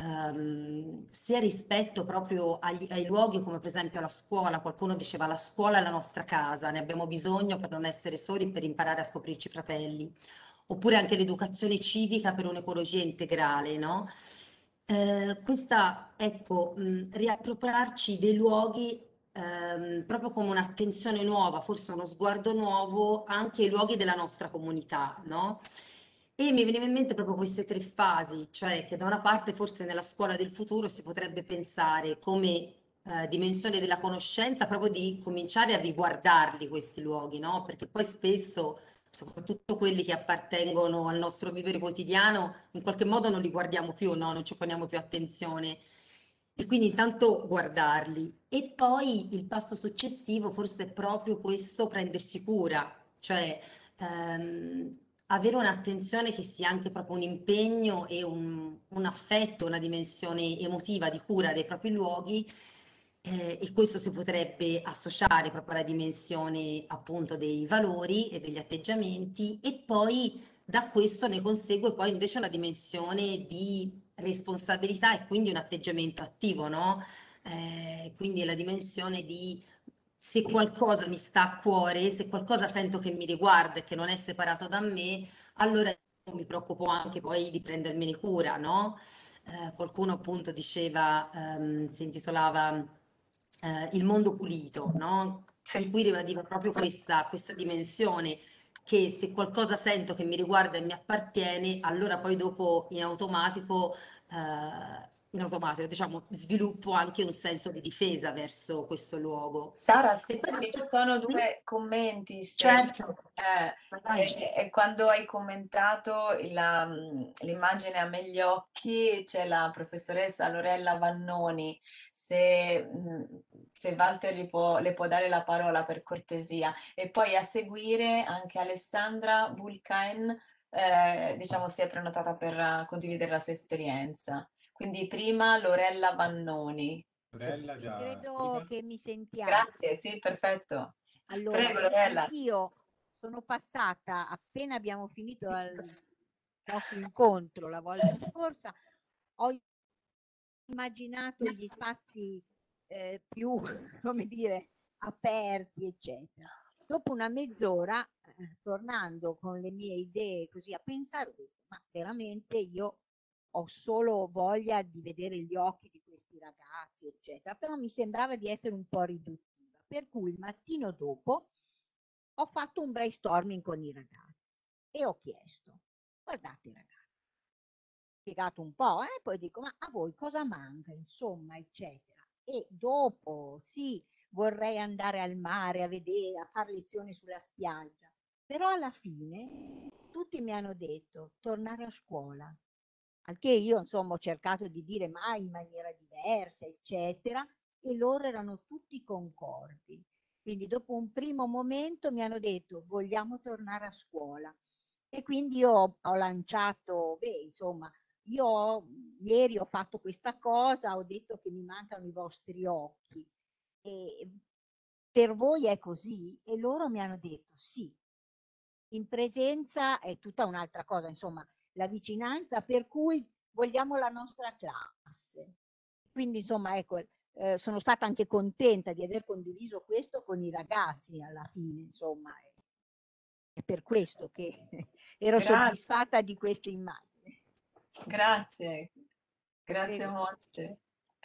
ehm, sia rispetto proprio agli- ai luoghi come per esempio la scuola, qualcuno diceva la scuola è la nostra casa, ne abbiamo bisogno per non essere soli, per imparare a scoprirci fratelli, oppure anche l'educazione civica per un'ecologia integrale, no? eh, questa, ecco, mh, riappropriarci dei luoghi ehm, proprio come un'attenzione nuova, forse uno sguardo nuovo anche ai luoghi della nostra comunità, no? E mi veniva in mente proprio queste tre fasi, cioè che da una parte forse nella scuola del futuro si potrebbe pensare come eh, dimensione della conoscenza proprio di cominciare a riguardarli questi luoghi, no? Perché poi spesso soprattutto quelli che appartengono al nostro vivere quotidiano, in qualche modo non li guardiamo più, no? Non ci poniamo più attenzione. E quindi intanto guardarli. E poi il passo successivo forse è proprio questo, prendersi cura, cioè ehm, avere un'attenzione che sia anche proprio un impegno e un, un affetto, una dimensione emotiva di cura dei propri luoghi, eh, e questo si potrebbe associare proprio alla dimensione appunto dei valori e degli atteggiamenti, e poi da questo ne consegue poi invece una dimensione di responsabilità e quindi un atteggiamento attivo, no? Eh, quindi la dimensione di se qualcosa mi sta a cuore, se qualcosa sento che mi riguarda e che non è separato da me, allora mi preoccupo anche poi di prendermene cura, no? Eh, qualcuno appunto diceva, ehm, si intitolava eh, Il mondo pulito, no? In Sì. cui ribadiva proprio questa, questa dimensione che se qualcosa sento che mi riguarda e mi appartiene, allora poi dopo in automatico, eh, in automatico, diciamo, sviluppo anche un senso di difesa verso questo luogo. Sara, E scusami, ci poi- sono sì, due commenti. Se, certo, eh, vai. e- e quando hai commentato la, mm, l'immagine a me gli occhi, c'è la professoressa Lorella Vannoni. Se, mm, se Walter gli può, le può dare la parola per cortesia. E poi a seguire anche Alessandra Bulcain, eh, diciamo, si è prenotata per eh, condividere la sua esperienza. Quindi prima Lorella Vannoni. Sorella già Credo attiva. che mi sentiate. Grazie, sì, perfetto. Allora, Prego, sì, Lorella. anch'io sono passata, appena abbiamo finito il nostro incontro la volta scorsa, ho immaginato gli spazi eh, più, come dire, aperti, eccetera. Dopo una mezz'ora, eh, tornando con le mie idee così a pensare, ho detto, ma veramente io ho solo voglia di vedere gli occhi di questi ragazzi, eccetera, però mi sembrava di essere un po' riduttiva. Per cui il mattino dopo ho fatto un brainstorming con i ragazzi e ho chiesto, guardate ragazzi, ho spiegato un po', e eh, poi dico, ma a voi cosa manca, insomma, eccetera. E dopo, sì, vorrei andare al mare a vedere, a fare lezioni sulla spiaggia, però alla fine tutti mi hanno detto tornare a scuola, al che io insomma ho cercato di dire mai in maniera diversa, eccetera, e loro erano tutti concordi. Quindi dopo un primo momento mi hanno detto vogliamo tornare a scuola. E quindi io ho, ho lanciato, beh, insomma, io ho- ieri ho fatto questa cosa, ho detto che mi mancano i vostri occhi. E per voi è così? E loro mi hanno detto sì, in presenza è tutta un'altra cosa, insomma, la vicinanza per cui vogliamo la nostra classe. Quindi, insomma, ecco, eh, sono stata anche contenta di aver condiviso questo con i ragazzi alla fine, insomma, è, è per questo che ero Grazie, soddisfatta di queste immagini. grazie, grazie Prego. molte.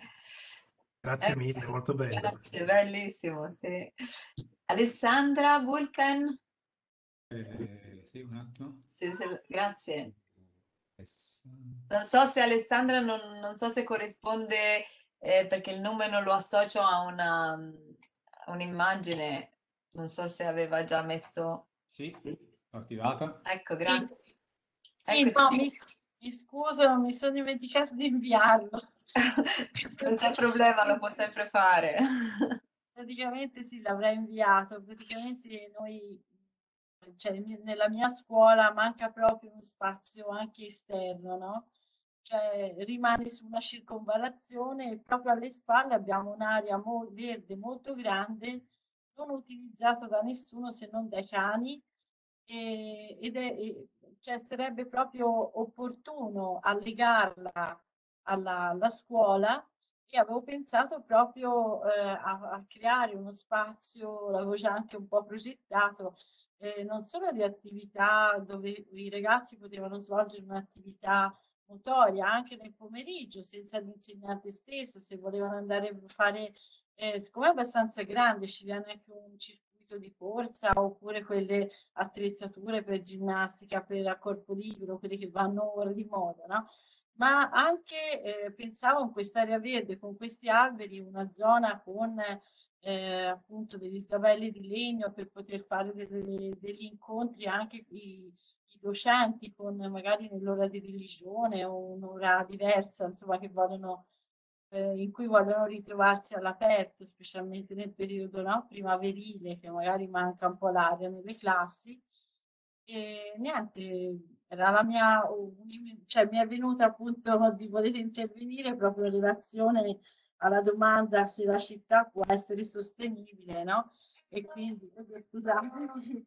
Grazie Ecco, mille, molto bello. grazie, bellissimo, sì. Alessandra Vulcan? Eh, sì, un attimo. Sì, sì, grazie. Es- Non so se Alessandra, non, non so se corrisponde, eh, perché il nome non lo associo a una, a un'immagine, non so se aveva già messo. Sì, l'ho attivata. Ecco, Sì, grazie. sì, Eccoci no, qui. mi, mi scuso, mi sono dimenticato di inviarlo. Non c'è problema, lo può sempre fare. Praticamente sì, l'avrei inviato. Praticamente noi, cioè, mi- nella mia scuola manca proprio uno spazio anche esterno, no? Cioè rimane su una circonvallazione e proprio alle spalle abbiamo un'area mo- verde molto grande, non utilizzata da nessuno se non dai cani, e- ed è, e- cioè, sarebbe proprio opportuno allegarla alla, alla scuola, e avevo pensato proprio eh, a, a creare uno spazio, l'avevo già anche un po' progettato, eh, non solo di attività dove i ragazzi potevano svolgere un'attività motoria anche nel pomeriggio, senza l'insegnante stesso, se volevano andare a fare, eh, siccome è abbastanza grande, ci viene anche un circuito di corsa oppure quelle attrezzature per ginnastica, per a corpo libero, quelle che vanno ora di moda, no? Ma anche eh, pensavo in quest'area verde con questi alberi, una zona con eh, appunto degli sgabelli di legno per poter fare delle- degli incontri anche i, i docenti con magari nell'ora di religione o un'ora diversa, insomma, che vogliono, eh, in cui vogliono ritrovarsi all'aperto, specialmente nel periodo, no, primaverile, che magari manca un po' l'aria nelle classi. E niente, era la mia, cioè mi è venuta appunto di voler intervenire proprio in relazione alla domanda se la città può essere sostenibile, no? E quindi, scusate,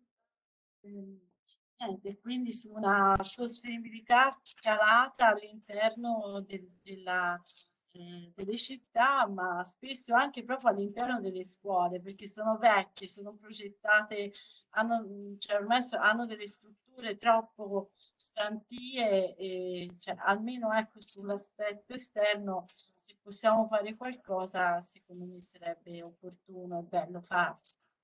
ehm, niente, quindi su una sostenibilità calata all'interno del- della, eh, delle città, ma spesso anche proprio all'interno delle scuole, perché sono vecchie, sono progettate, hanno, cioè ormai so- hanno delle strutture troppo stantie e cioè, almeno ecco sull'aspetto esterno, se possiamo fare qualcosa, secondo me sarebbe opportuno e bello farlo.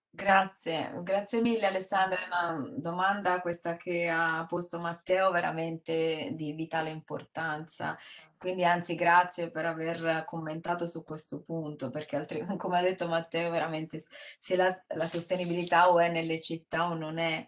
Grazie, grazie mille Alessandra, è una domanda questa che ha posto Matteo veramente di vitale importanza, quindi anzi grazie per aver commentato su questo punto, perché altri, come ha detto Matteo, veramente s- se la, la sostenibilità o è nelle città o non è,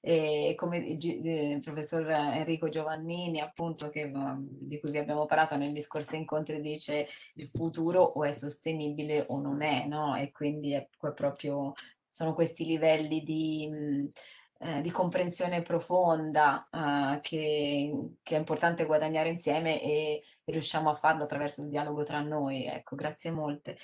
e come il gi- eh, il professor Enrico Giovannini appunto che, mm, di cui vi abbiamo parlato negli scorsi incontri dice il futuro o è sostenibile o non è, no? E quindi ecco, è proprio sono questi livelli di, mh, eh, di comprensione profonda, eh, che, che è importante guadagnare insieme e riusciamo a farlo attraverso il dialogo tra noi. Ecco, grazie molte.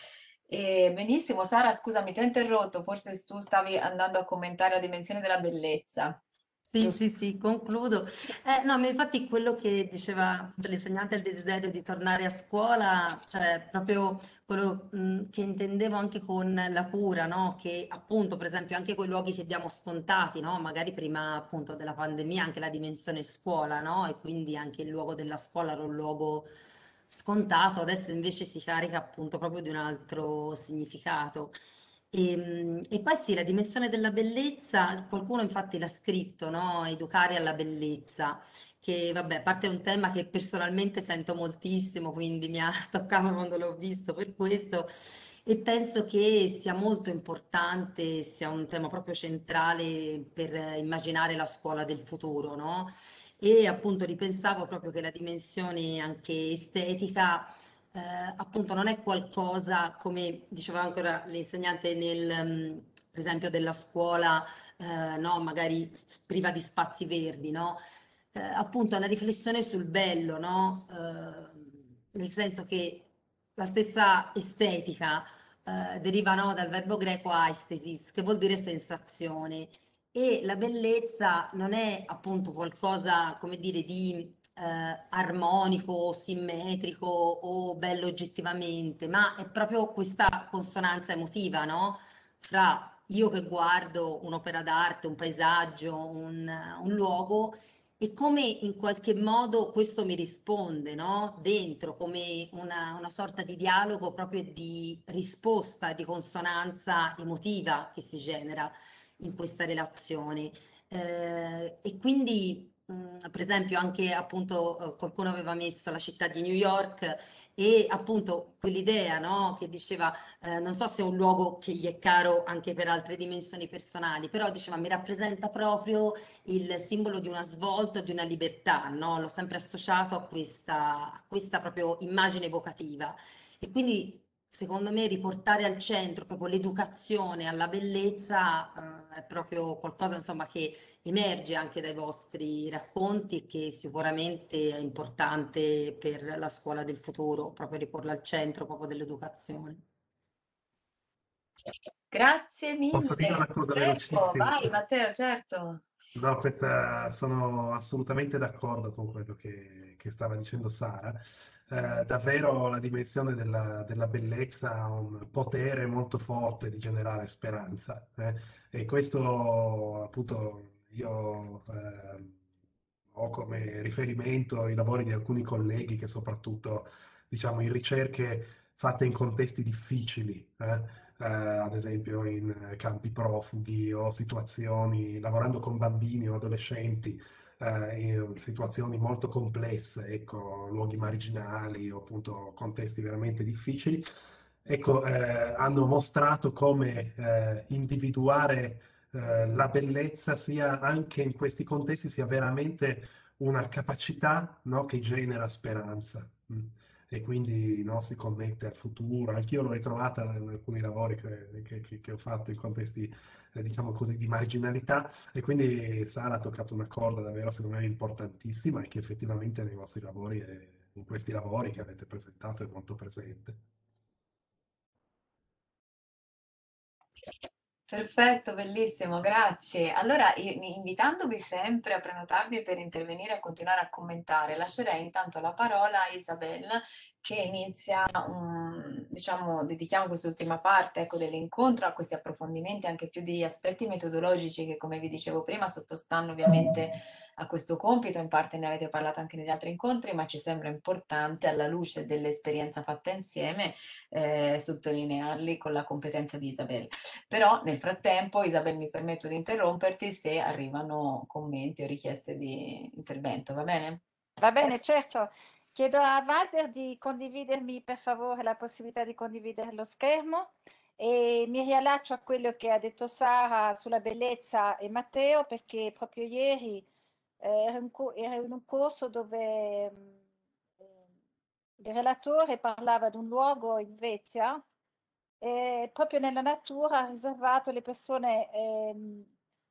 E benissimo, Sara, scusami, ti ho interrotto, forse tu stavi andando a commentare la dimensione della bellezza, Sì, giusto? sì, sì, concludo. Eh, no, ma infatti quello che diceva l'insegnante il desiderio di tornare a scuola, cioè proprio quello mh, che intendevo anche con la cura, no? Che appunto, per esempio, anche quei luoghi che diamo scontati, no? Magari prima appunto della pandemia, anche la dimensione scuola, no? E quindi anche il luogo della scuola era un luogo scontato, adesso invece si carica appunto proprio di un altro significato. E, mm, e poi sì, la dimensione della bellezza, qualcuno infatti l'ha scritto, no? Educare alla bellezza, che vabbè, a parte è un tema che personalmente sento moltissimo, quindi mi ha toccato quando l'ho visto per questo, e penso che sia molto importante, sia un tema proprio centrale per eh, immaginare la scuola del futuro, no? E appunto ripensavo proprio che la dimensione anche estetica eh, appunto non è qualcosa, come diceva ancora l'insegnante nel, mm, per esempio della scuola, eh, no, magari s- priva di spazi verdi, no? Eh, appunto è una riflessione sul bello, no? Eh, nel senso che la stessa estetica eh, deriva, no, dal verbo greco aesthesis, che vuol dire sensazione. E la bellezza non è appunto qualcosa, come dire, di eh, armonico, simmetrico o bello oggettivamente, ma è proprio questa consonanza emotiva, no? Fra io che guardo un'opera d'arte, un paesaggio, un, un luogo e come in qualche modo questo mi risponde, no? Dentro, come una, una sorta di dialogo proprio di risposta, di consonanza emotiva che si genera in questa relazione. Eh, e quindi, mh, per esempio, anche appunto eh, qualcuno aveva messo la città di New York e appunto quell'idea, no? Che diceva, eh, non so se è un luogo che gli è caro anche per altre dimensioni personali, però diceva mi rappresenta proprio il simbolo di una svolta, di una libertà, no? L'ho sempre associato a questa, a questa proprio immagine evocativa. E quindi secondo me riportare al centro proprio l'educazione alla bellezza, eh, è proprio qualcosa, insomma, che emerge anche dai vostri racconti e che sicuramente è importante per la scuola del futuro, proprio riporla al centro proprio dell'educazione. Grazie Posso dire una mille. cosa Prego, velocissima? vai Matteo, certo. No, questa, sono assolutamente d'accordo con quello che, che stava dicendo Sara. Eh, davvero la dimensione della, della bellezza ha un potere molto forte di generare speranza. Eh. E questo appunto io eh, ho come riferimento i lavori di alcuni colleghi che soprattutto, diciamo, in ricerche fatte in contesti difficili, eh, eh, ad esempio in campi profughi o situazioni, lavorando con bambini o adolescenti, eh, in situazioni molto complesse, ecco, luoghi marginali o appunto contesti veramente difficili, ecco, eh, hanno mostrato come eh, individuare eh, la bellezza sia anche in questi contesti sia veramente una capacità, no, che genera speranza. Mm. E quindi, no, si connette al futuro. Anch'io l'ho ritrovata in alcuni lavori che, che- che- che ho fatto in contesti, eh, diciamo così, di marginalità. E quindi Sara ha toccato una corda davvero, secondo me, importantissima e che effettivamente nei vostri lavori, e in questi lavori che avete presentato, è molto presente. Perfetto, bellissimo, grazie. Allora, i- invitandovi sempre a prenotarvi per intervenire e a continuare a commentare, lascerei intanto la parola a Isabel che inizia, un- diciamo, dedichiamo quest'ultima parte, ecco, dell'incontro a questi approfondimenti anche più di aspetti metodologici che, come vi dicevo prima, sottostanno ovviamente a questo compito, in parte ne avete parlato anche negli altri incontri, ma ci sembra importante alla luce dell'esperienza fatta insieme eh, sottolinearli con la competenza di Isabel. Però nel frattempo, Isabel, mi permetto di interromperti se arrivano commenti o richieste di intervento, va bene? Va bene, certo. Chiedo a Walter di condividermi per favore la possibilità di condividere lo schermo e mi riallaccio a quello che ha detto Sara sulla bellezza e Matteo perché proprio ieri eh, ero in, co- ero in un corso dove mm, eh, il relatore parlava di un luogo in Svezia e proprio nella natura ha riservato le persone ehm,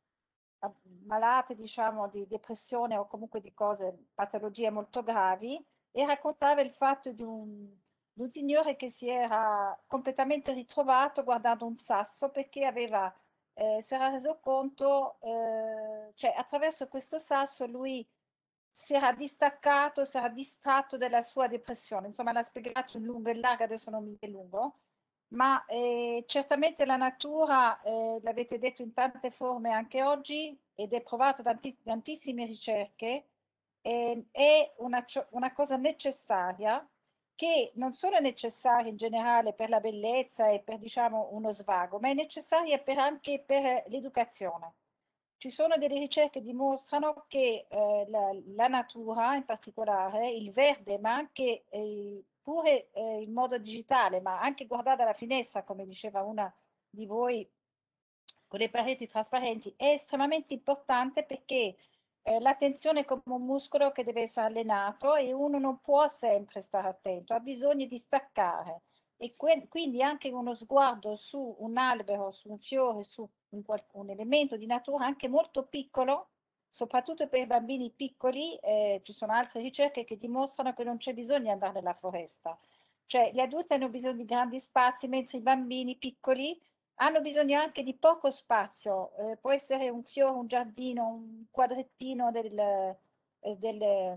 a- malate, diciamo, di depressione o comunque di cose, patologie molto gravi, e raccontava il fatto di un, di un signore che si era completamente ritrovato guardando un sasso perché aveva, eh, si era reso conto, eh, cioè attraverso questo sasso lui si era distaccato, si era distratto dalla sua depressione. Insomma, l'ha spiegato in lungo e in largo, adesso non mi dilungo. Ma eh, certamente la natura, eh, l'avete detto in tante forme anche oggi, ed è provato da tanti- tantissime ricerche, eh, è una, cio- una cosa necessaria, che non solo è necessaria in generale per la bellezza e per, diciamo, uno svago, ma è necessaria per- anche per l'educazione. Ci sono delle ricerche che dimostrano che eh, la, la natura, in particolare il verde, ma anche eh, pure eh, in modo digitale, ma anche guardare dalla finestra, come diceva una di voi, con le pareti trasparenti, è estremamente importante perché eh, l'attenzione è come un muscolo che deve essere allenato e uno non può sempre stare attento, ha bisogno di staccare. E que- quindi anche uno sguardo su un albero, su un fiore, su un, qual- un elemento di natura anche molto piccolo, soprattutto per i bambini piccoli, eh, ci sono altre ricerche che dimostrano che non c'è bisogno di andare nella foresta. Cioè gli adulti hanno bisogno di grandi spazi, mentre i bambini piccoli hanno bisogno anche di poco spazio. Eh, può essere un fiore, un giardino, un quadrettino del, eh, del,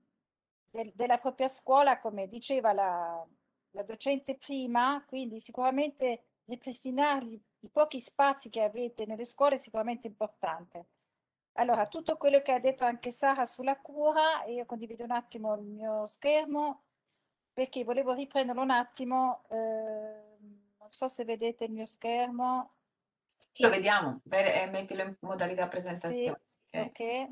del- della propria scuola, come diceva la, la docente prima, quindi sicuramente ripristinarli i pochi spazi che avete nelle scuole è sicuramente importante. Allora, tutto quello che ha detto anche Sara sulla cura, io condivido un attimo il mio schermo perché volevo riprenderlo un attimo, eh, non so se vedete il mio schermo. Lo vediamo, per- eh, mettilo in modalità Sì, presentazione. Ok. ok.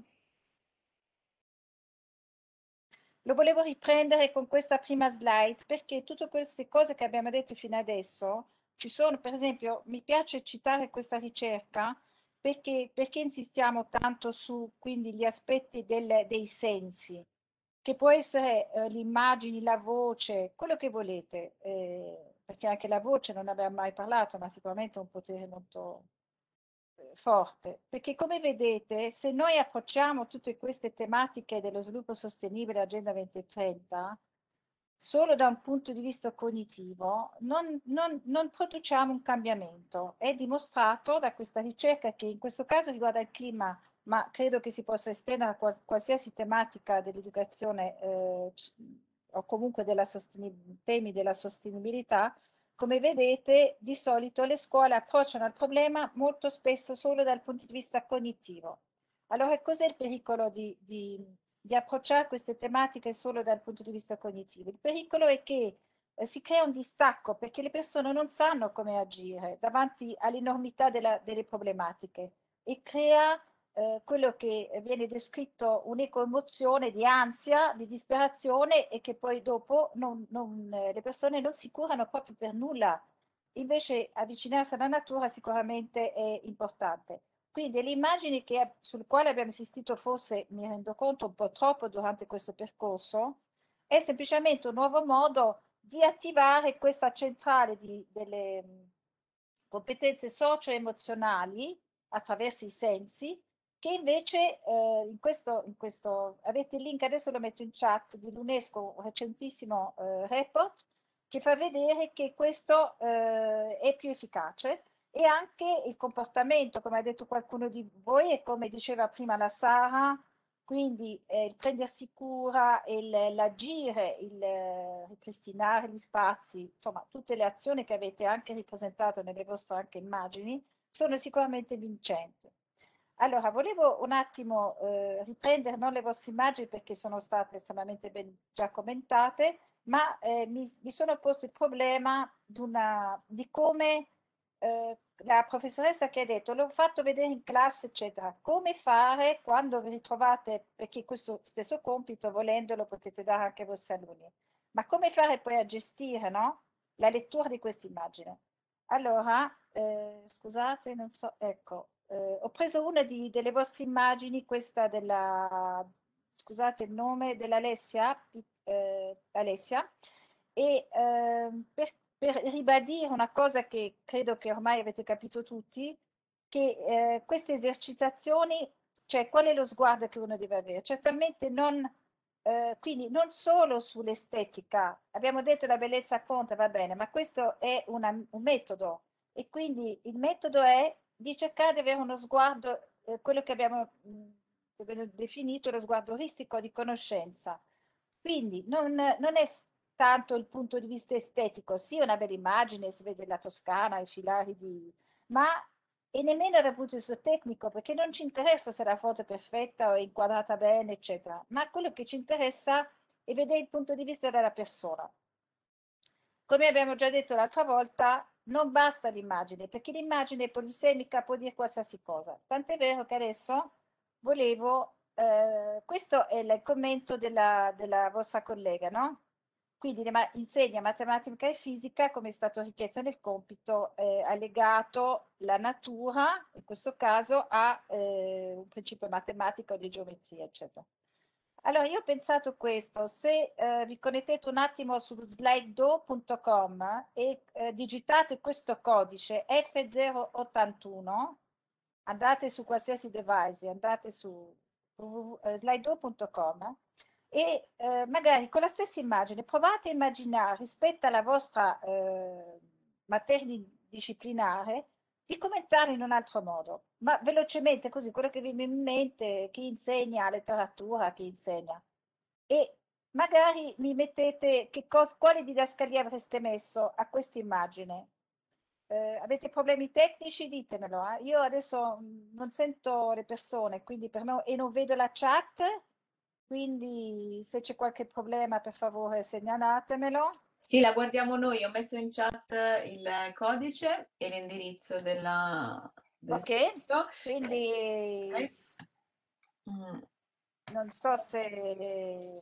Lo volevo riprendere con questa prima slide perché tutte queste cose che abbiamo detto fino adesso ci sono, per esempio, mi piace citare questa ricerca perché, perché insistiamo tanto su quindi gli aspetti del- dei sensi, che può essere eh, le immagini, la voce, quello che volete, eh, perché anche la voce non abbiamo mai parlato, ma sicuramente è un potere molto eh, forte, perché come vedete, se noi approcciamo tutte queste tematiche dello sviluppo sostenibile, Agenda duemilatrenta, solo da un punto di vista cognitivo, non, non, non produciamo un cambiamento. È dimostrato da questa ricerca che in questo caso riguarda il clima, ma credo che si possa estendere a qual- qualsiasi tematica dell'educazione eh, o comunque della sostenib- temi della sostenibilità. Come vedete, di solito le scuole approcciano al problema molto spesso solo dal punto di vista cognitivo. Allora, cos'è il pericolo di, di, di approcciare queste tematiche solo dal punto di vista cognitivo. Il pericolo è che eh, si crea un distacco perché le persone non sanno come agire davanti all'enormità della- delle problematiche e crea eh, quello che viene descritto un'ecoemozione di ansia, di disperazione e che poi dopo non- non, eh, le persone non si curano proprio per nulla. Invece avvicinarsi alla natura sicuramente è importante. Quindi le immagini che, sul quale abbiamo insistito forse, mi rendo conto, un po' troppo durante questo percorso, è semplicemente un nuovo modo di attivare questa centrale di, delle mh, competenze socio-emozionali attraverso i sensi, che invece eh, in questo, in questo, avete il link, adesso lo metto in chat, dell'UNESCO, un recentissimo eh, report, che fa vedere che questo eh, è più efficace e anche il comportamento, come ha detto qualcuno di voi e come diceva prima la Sara, quindi eh, il prendersi cura, il- l'agire, il eh, ripristinare gli spazi, insomma tutte le azioni che avete anche ripresentato nelle vostre anche immagini, sono sicuramente vincenti. Allora, volevo un attimo eh, riprendere non le vostre immagini perché sono state estremamente ben già commentate, ma eh, mi, mi sono posto il problema di, una, di come eh, la professoressa che ha detto, l'ho fatto vedere in classe, eccetera, come fare quando vi ritrovate, perché questo stesso compito, volendolo, potete dare anche ai vostri alunni, ma come fare poi a gestire, no? La lettura di questa immagine. Allora, eh, scusate, non so, ecco, eh, ho preso una di- delle vostre immagini, questa della, scusate il nome, dell'Alessia, eh, Alessia, e ehm, per, per ribadire una cosa che credo che ormai avete capito tutti, che eh, queste esercitazioni, cioè qual è lo sguardo che uno deve avere? Certamente non, eh, quindi non solo sull'estetica, abbiamo detto la bellezza conta, va bene, ma questo è una- un metodo e quindi il metodo è di cercare di avere uno sguardo, eh, quello che abbiamo, mh, che abbiamo definito lo sguardo oristico di conoscenza. Quindi non, non è tanto il punto di vista estetico, sì, una bella immagine, si vede la Toscana, i filari di... ma e nemmeno dal punto di vista tecnico, perché non ci interessa se la foto è perfetta o è inquadrata bene, eccetera, ma quello che ci interessa è vedere il punto di vista della persona. Come abbiamo già detto l'altra volta, non basta l'immagine, perché l'immagine polisemica può dire qualsiasi cosa. Tant'è vero che adesso volevo, eh, questo è il commento della, della vostra collega, no? Quindi ma, insegna matematica e fisica, come è stato richiesto nel compito, eh, ha legato la natura, in questo caso, a eh, un principio matematico di geometria, eccetera. Allora, io ho pensato questo, se eh, vi connettete un attimo su slido punto com e eh, digitate questo codice F zero ottantuno, andate su qualsiasi device, andate su slido punto com e eh, magari con la stessa immagine provate a immaginare rispetto alla vostra eh, materia disciplinare di commentare in un altro modo, ma velocemente così, quello che vi viene in mente, chi insegna letteratura, chi insegna. E magari mi mettete che cosa, quale didascalia avreste messo a questa immagine. Eh, avete problemi tecnici? Ditemelo. Eh. Io adesso mh, non sento le persone, quindi per me, e non vedo la chat, quindi se c'è qualche problema, per favore, segnalatemelo. Sì, la guardiamo noi. Ho messo in chat il codice e l'indirizzo della, del Ok, sito. quindi Ok. Mm. non so se...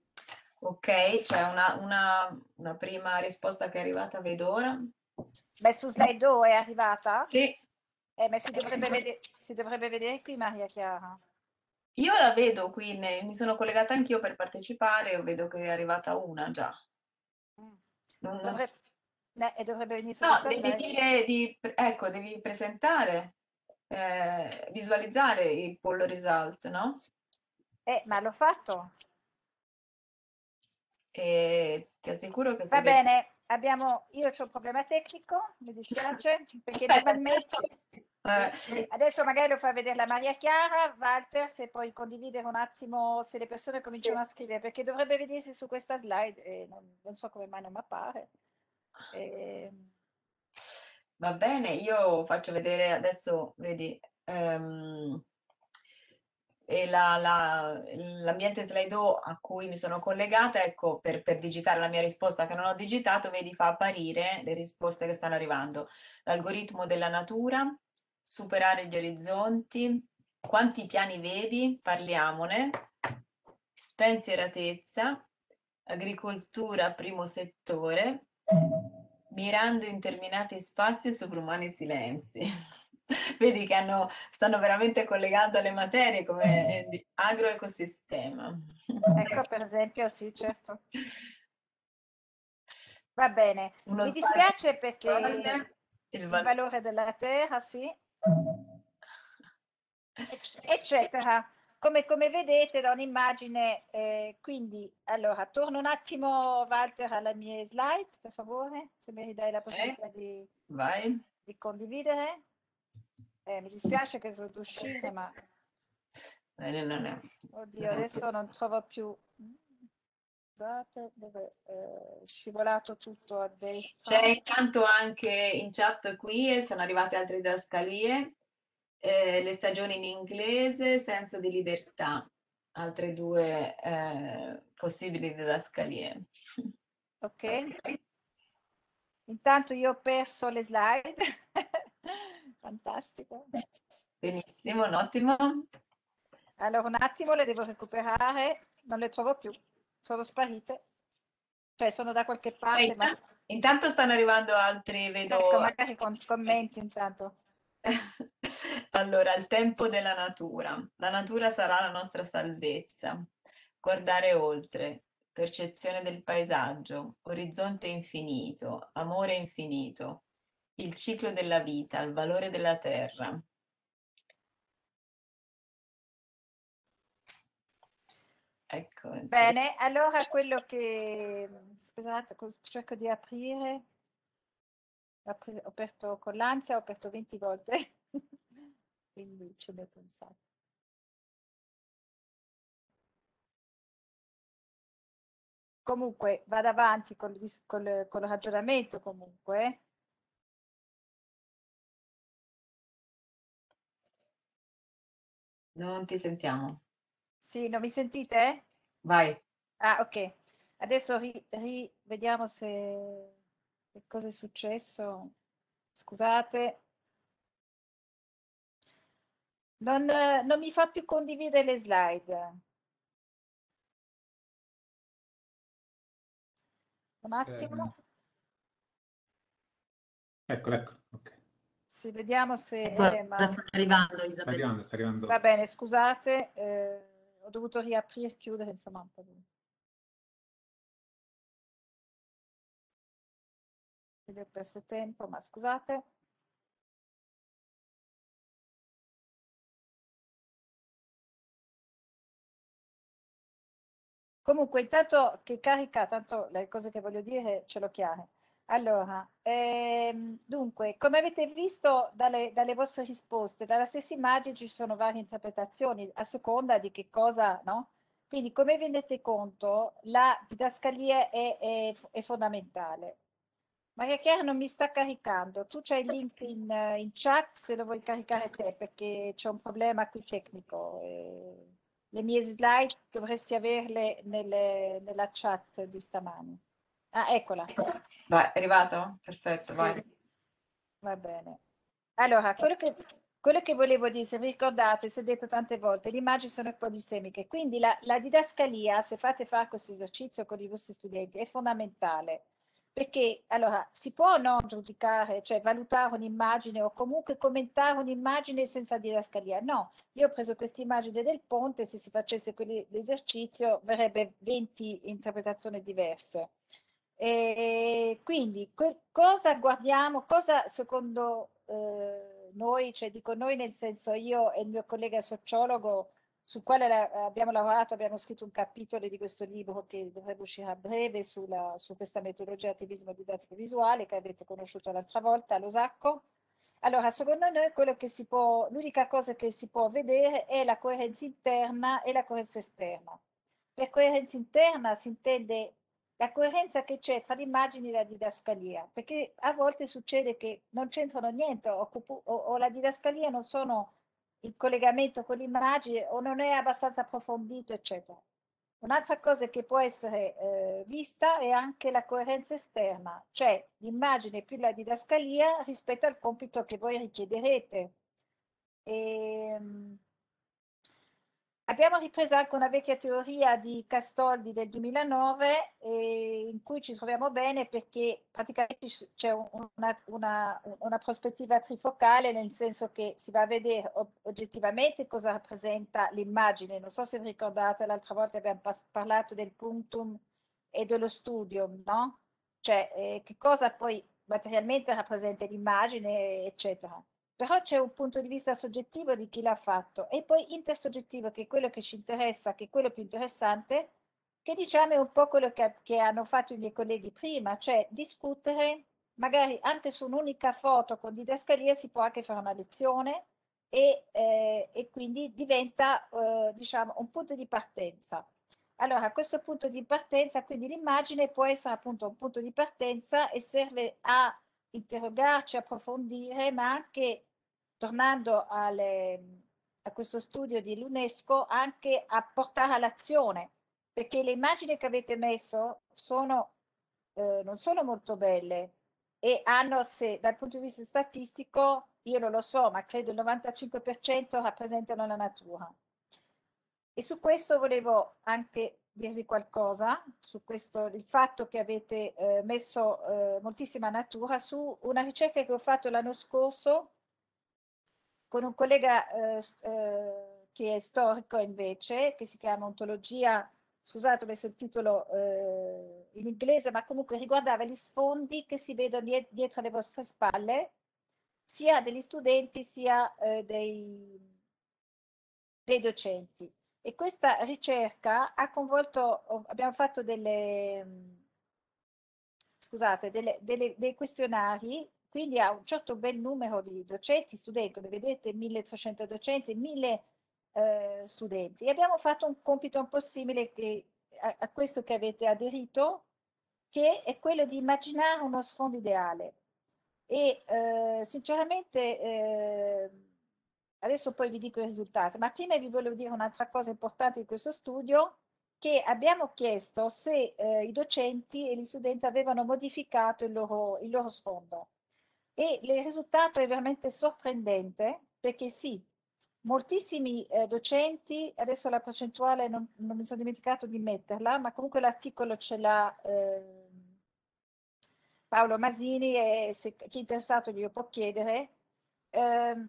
Ok, c'è una, una, una prima risposta che è arrivata, vedo ora. Beh, su Slido è arrivata? Sì. Eh, ma si dovrebbe, vede- si dovrebbe vedere qui, Maria Chiara. Io la vedo qui, ne- mi sono collegata anch'io per partecipare e vedo che è arrivata una già. Mm. Non- non- Dovrebbe, eh, e dovrebbe venire su No, questa devi slide. dire di, ecco, devi presentare, eh, visualizzare il pull result, no? Eh, ma l'ho fatto. E ti assicuro che si Va vede. bene, abbiamo, io ho un problema tecnico, mi dispiace, perché Aspetta, normalmente, eh, adesso magari lo fa vedere la Maria Chiara, Walter, se puoi condividere un attimo, se le persone cominciano a scrivere, perché dovrebbe vedersi su questa slide e non, non so come mai non mi appare. E... va bene, io faccio vedere adesso, vedi, ehm, e la- la- l'ambiente Slido a cui mi sono collegata, ecco, per, per digitare la mia risposta che non ho digitato, vedi, fa apparire le risposte che stanno arrivando. L'algoritmo della natura, superare gli orizzonti, quanti piani vedi, parliamone, spensieratezza, agricoltura, primo settore, mirando interminati spazi e sovrumani silenzi. Vedi che hanno, stanno veramente collegando le materie come di agroecosistema. Ecco, per esempio, sì, certo. Va bene. Uno Mi spazio dispiace perché il il val- valore della terra, sì, ecc- eccetera. Come, come vedete da un'immagine, eh, quindi, allora, torno un attimo, Walter, alle mie slide, per favore, se mi dai la Eh, possibilità di, vai. di condividere. Eh, mi dispiace che sono uscire, ma, Bene, non è. oddio, adesso non trovo più... Scusate, dove è scivolato tutto a destra. C'è intanto anche in chat qui, e sono arrivate altre didascalie, eh, le stagioni in inglese, senso di libertà, altre due eh, possibili didascalie. Ok. Intanto io ho perso le slide. Fantastico. Benissimo, un ottimo. Allora, un attimo, le devo recuperare. Non le trovo più. Sono sparite. Cioè, sono da qualche Eh, parte, ma... inta- Intanto stanno arrivando altri, vedo. Ecco, magari con commenti intanto. Allora, il tempo della natura. La natura sarà la nostra salvezza. Guardare oltre, percezione del paesaggio, orizzonte infinito, amore infinito, il ciclo della vita, il valore della terra. Ecco, inter- Bene, allora quello che... Scusate, co- cerco di aprire. Apri- Ho aperto con l'ansia, ho aperto venti volte. Quindi ci metto un sacco. Comunque, vado avanti col, dis- col- col ragionamento comunque. non ti sentiamo. Sì, non mi sentite? Vai. Ah, ok. Adesso ri- ri- vediamo se che cosa è successo. Scusate. Non, eh, non mi fa più condividere le slide. Un attimo. Ecco, ecco, ok. Sì, vediamo se... Ecco, eh, ma... ora stanno arrivando, Sta Isabella. arrivando, sta arrivando. Va bene, scusate. eh, ho dovuto riaprire, chiudere, insomma, un po' di... quindi ho perso tempo, ma scusate. Comunque, intanto che carica, tanto le cose che voglio dire ce l'ho chiare. Allora, ehm, dunque, come avete visto dalle, dalle vostre risposte, dalla stessa immagine ci sono varie interpretazioni a seconda di che cosa, no? Quindi, come vi rendete conto, la didascalia è, è- è fondamentale. Maria Chiara non mi sta caricando. Tu c'hai il link in, eh, in chat se lo vuoi caricare te, perché c'è un problema qui tecnico. eh. Le mie slide dovresti averle nelle- nella chat di stamani. Ah, eccola. Vai, è arrivato? Perfetto, Sì, vai. va bene. Allora, quello che, quello che volevo dire, se vi ricordate, si è detto tante volte, le immagini sono polisemiche, quindi la, la didascalia, se fate fare questo esercizio con i vostri studenti, è fondamentale, perché allora si può non giudicare, cioè valutare un'immagine o comunque commentare un'immagine senza didascalia? No, io ho preso questa immagine del ponte, se si facesse quell'esercizio verrebbe venti interpretazioni diverse. E quindi que- cosa guardiamo, cosa secondo eh, noi, cioè dico noi nel senso io e il mio collega sociologo sul quale la- abbiamo lavorato, abbiamo scritto un capitolo di questo libro che dovrebbe uscire a breve sulla, su questa metodologia attivismo didattico visuale che avete conosciuto l'altra volta a Losacco. Allora, secondo noi quello che si può, l'unica cosa che si può vedere è la coerenza interna e la coerenza esterna. Per coerenza interna si intende la coerenza che c'è tra le immagini e la didascalia, perché a volte succede che non c'entrano niente o, o- o la didascalia non sono il collegamento con l'immagine o non è abbastanza approfondito, eccetera. Un'altra cosa che può essere eh, vista è anche la coerenza esterna, cioè l'immagine più la didascalia rispetto al compito che voi richiederete. E, um, abbiamo ripreso anche una vecchia teoria di Castoldi del duemilanove eh, in cui ci troviamo bene perché praticamente c'è una, una, una prospettiva trifocale, nel senso che si va a vedere oggettivamente cosa rappresenta l'immagine. Non so se vi ricordate, l'altra volta abbiamo parlato del punctum e dello studium, no? Cioè eh, che cosa poi materialmente rappresenta l'immagine, eccetera. Però c'è un punto di vista soggettivo di chi l'ha fatto e poi intersoggettivo, che è quello che ci interessa, che è quello più interessante, che diciamo è un po' quello che, che hanno fatto i miei colleghi prima, cioè discutere magari anche su un'unica foto con didascalia si può anche fare una lezione e, eh, e quindi diventa eh, diciamo un punto di partenza. Allora, a questo punto di partenza, quindi l'immagine può essere appunto un punto di partenza e serve a interrogarci, approfondire, ma anche, tornando alle, a questo studio dell'UNESCO, anche a portare all'azione, perché le immagini che avete messo sono, eh, non sono molto belle e hanno, se dal punto di vista statistico, io non lo so, ma credo il novantacinque per cento rappresentano la natura. E su questo volevo anche dirvi qualcosa, su questo, il fatto che avete eh, messo eh, moltissima natura, su una ricerca che ho fatto l'anno scorso con un collega eh, eh, che è storico invece, che si chiama Ontologia, scusate ho messo il titolo eh, in inglese, ma comunque riguardava gli sfondi che si vedono diet dietro le vostre spalle, sia degli studenti sia eh, dei, dei docenti. E questa ricerca ha coinvolto, abbiamo fatto delle, scusate, delle, delle, dei questionari, quindi a un certo bel numero di docenti, studenti, come vedete milletrecento docenti, mille eh, studenti. E abbiamo fatto un compito un po' simile che, a, a questo che avete aderito, che è quello di immaginare uno sfondo ideale. E eh, sinceramente... Eh, adesso poi vi dico i risultati, ma prima vi volevo dire un'altra cosa importante di questo studio, che abbiamo chiesto se eh, i docenti e gli studenti avevano modificato il loro, il loro sfondo. E il risultato è veramente sorprendente, perché sì, moltissimi eh, docenti, adesso la percentuale non, non mi sono dimenticato di metterla, ma comunque l'articolo ce l'ha eh, Paolo Masini e se chi è interessato glielo può chiedere. Eh,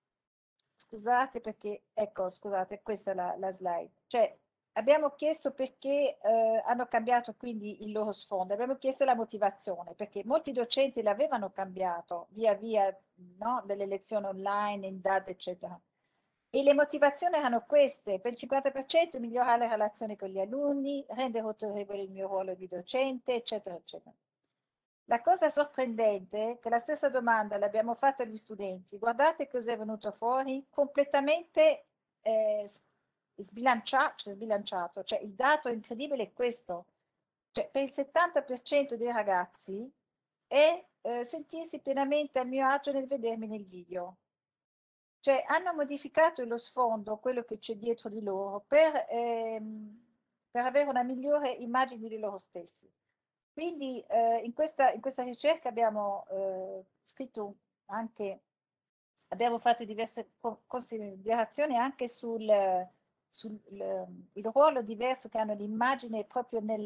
Scusate perché, ecco, scusate, questa è la, la slide. Cioè, abbiamo chiesto perché eh, hanno cambiato quindi il loro sfondo, abbiamo chiesto la motivazione, perché molti docenti l'avevano cambiato via via, no? Delle lezioni online, in D A D, eccetera. E le motivazioni erano queste: per il cinquanta per cento migliorare le relazioni con gli alunni, rendere autorevole il mio ruolo di docente, eccetera, eccetera. La cosa sorprendente è che la stessa domanda l'abbiamo fatta agli studenti. Guardate cosa è venuto fuori, completamente eh, sbilanciato, cioè sbilanciato. Cioè, il dato incredibile è questo. Cioè, per il settanta per cento dei ragazzi è eh, sentirsi pienamente a mio agio nel vedermi nel video. Cioè, hanno modificato lo sfondo, quello che c'è dietro di loro, per, ehm, per avere una migliore immagine di loro stessi. Quindi eh, in, questa, in questa ricerca abbiamo eh, scritto anche, abbiamo fatto diverse co considerazioni anche sul, sul il, il ruolo diverso che hanno l'immagine proprio nel,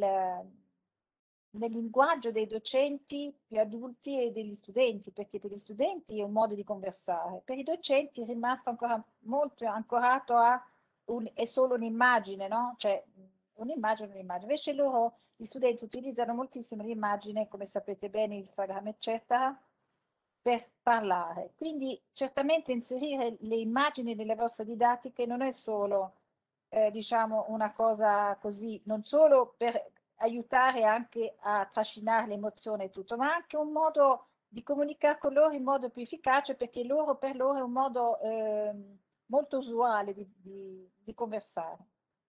nel linguaggio dei docenti più adulti e degli studenti, perché per gli studenti è un modo di conversare, per i docenti è rimasto ancora molto ancorato a un, è solo un'immagine, no? Cioè un'immagine, un'immagine. Invece loro, gli studenti utilizzano moltissimo l'immagine, come sapete bene, Instagram, eccetera, per parlare. Quindi certamente inserire le immagini nelle vostre didattiche non è solo, eh, diciamo, una cosa così, non solo per aiutare anche a trascinare l'emozione e tutto, ma anche un modo di comunicare con loro in modo più efficace, perché loro, per loro è un modo eh, molto usuale di, di, di conversare.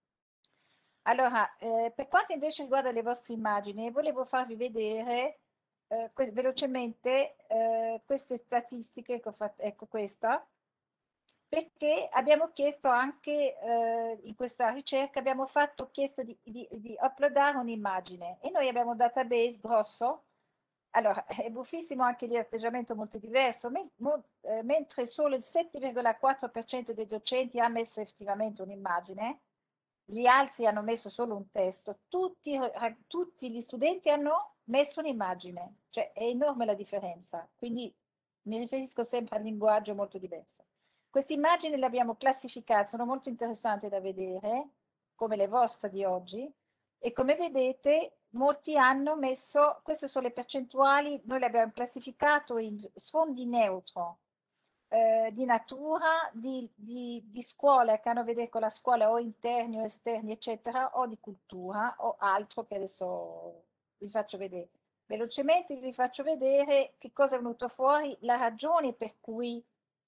Allora, eh, per quanto invece riguarda le vostre immagini, volevo farvi vedere eh, velocemente eh, queste statistiche che ho fatto, ecco questa, perché abbiamo chiesto anche eh, in questa ricerca, abbiamo fatto, chiesto di, di, di uploadare un'immagine e noi abbiamo un database grosso. Allora, è buffissimo anche lì l'atteggiamento molto diverso, me- mo- eh, mentre solo il sette virgola quattro per cento dei docenti ha messo effettivamente un'immagine, gli altri hanno messo solo un testo, tutti, ra- tutti gli studenti hanno messo un'immagine, cioè è enorme la differenza, quindi mi riferisco sempre al linguaggio molto diverso. Queste immagini le abbiamo classificate, sono molto interessanti da vedere, come le vostre di oggi, e come vedete molti hanno messo, queste sono le percentuali, noi le abbiamo classificato in sfondi neutro, eh, di natura, di, di, di scuola che hanno a vedere con la scuola o interni o esterni, eccetera, o di cultura o altro che adesso vi faccio vedere. Velocemente vi faccio vedere che cosa è venuto fuori, la ragione per cui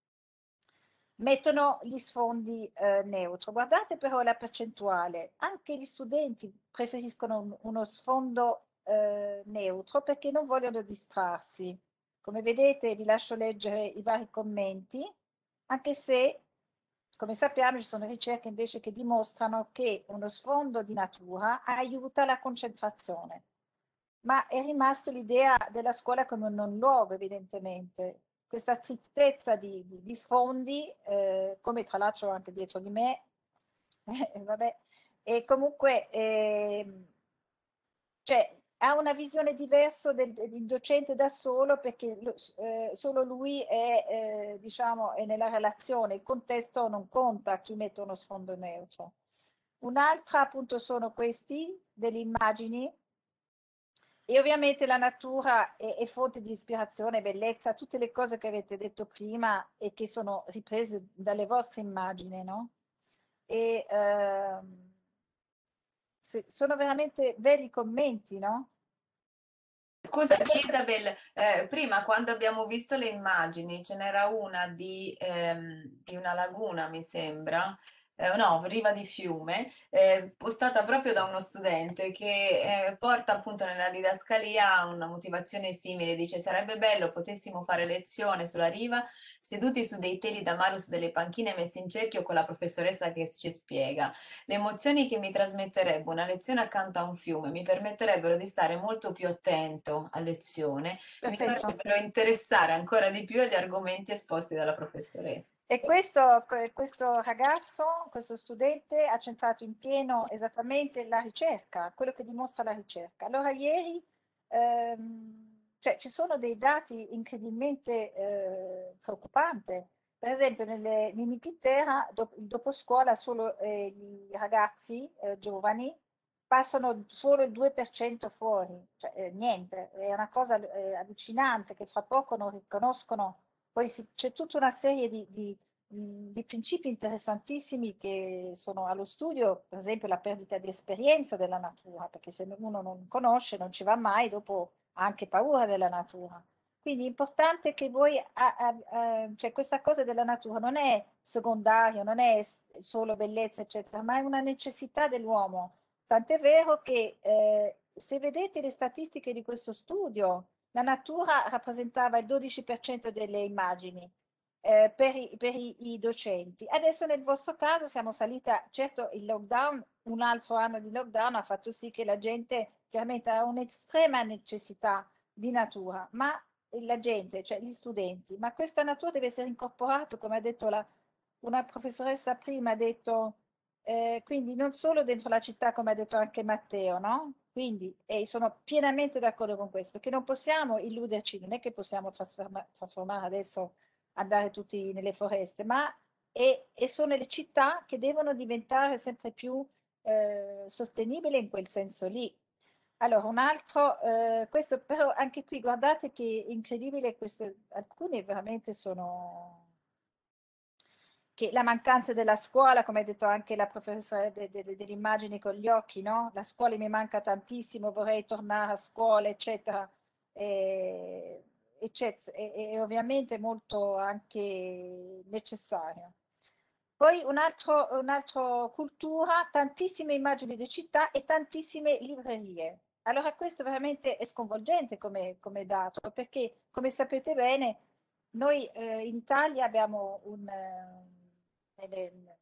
mettono gli sfondi eh, neutro. Guardate però la percentuale, anche gli studenti preferiscono un- uno sfondo eh, neutro perché non vogliono distrarsi. Come vedete, vi lascio leggere i vari commenti, anche se, come sappiamo, ci sono ricerche invece che dimostrano che uno sfondo di natura aiuta la concentrazione. Ma è rimasto l'idea della scuola come un non luogo, evidentemente. Questa tristezza di, di, di sfondi, eh, come tra l'altro anche dietro di me, eh, vabbè, e comunque eh, cioè, ha una visione diversa del, del docente da solo perché lo- eh, solo lui è, eh, diciamo, è nella relazione, il contesto non conta chi mette uno sfondo neutro. Un'altra appunto sono questi, delle immagini, e ovviamente la natura è, è fonte di ispirazione, bellezza, tutte le cose che avete detto prima e che sono riprese dalle vostre immagini, no? E ehm, se- sono veramente belli commenti, no? Scusa, Isabel, eh, prima quando abbiamo visto le immagini ce n'era una di, ehm, di una laguna, mi sembra, eh, no, riva di fiume, eh, postata proprio da uno studente che eh, porta appunto nella didascalia una motivazione simile, dice sarebbe bello potessimo fare lezione sulla riva seduti su dei teli da mare o su delle panchine messi in cerchio con la professoressa che ci spiega. Le emozioni che mi trasmetterebbe una lezione accanto a un fiume mi permetterebbero di stare molto più attento a lezione, mi Perfetto. farebbero interessare ancora di più agli argomenti esposti dalla professoressa. E questo, questo ragazzo, questo studente ha centrato in pieno esattamente la ricerca, quello che dimostra la ricerca. Allora ieri ehm, cioè, ci sono dei dati incredibilmente eh, preoccupanti. Per esempio nelle- in Inghilterra do- dopo scuola solo eh, i ragazzi eh, giovani passano solo il due per cento fuori, cioè eh, niente, è una cosa eh, allucinante che fra poco non riconoscono. Poi si- c'è tutta una serie di, di- mh, di principi interessantissimi che sono allo studio, per esempio la perdita di esperienza della natura, perché se uno non conosce, non ci va mai, dopo ha anche paura della natura. Quindi è importante che voi, a- a- a- cioè questa cosa della natura non è secondario, non è s- solo bellezza, eccetera, ma è una necessità dell'uomo. Tant'è vero che eh, se vedete le statistiche di questo studio, la natura rappresentava il dodici per cento delle immagini eh, per, i, per i, i docenti. Adesso nel vostro caso siamo saliti, a, certo il lockdown, un altro anno di lockdown ha fatto sì che la gente chiaramente ha un'estrema necessità di natura, ma la gente, cioè gli studenti, ma questa natura deve essere incorporata, come ha detto la, una professoressa prima, ha detto, eh, quindi non solo dentro la città, come ha detto anche Matteo, no? Quindi, e sono pienamente d'accordo con questo, perché non possiamo illuderci, non è che possiamo trasforma- trasformare adesso, andare tutti nelle foreste, ma e, e sono le città che devono diventare sempre più eh, sostenibili in quel senso lì. Allora, un altro, eh, questo però anche qui guardate che incredibile, queste, alcuni veramente sono che la mancanza della scuola, come ha detto anche la professoressa de, de, de, delle immagini con gli occhi, no? La scuola mi manca tantissimo, vorrei tornare a scuola, eccetera. E, eccetera. E, e ovviamente molto anche necessario. Poi un altro, un'altra cultura, tantissime immagini di città e tantissime librerie. Allora questo veramente è sconvolgente come, come dato, perché come sapete bene, noi eh, in Italia abbiamo un, eh, nelle-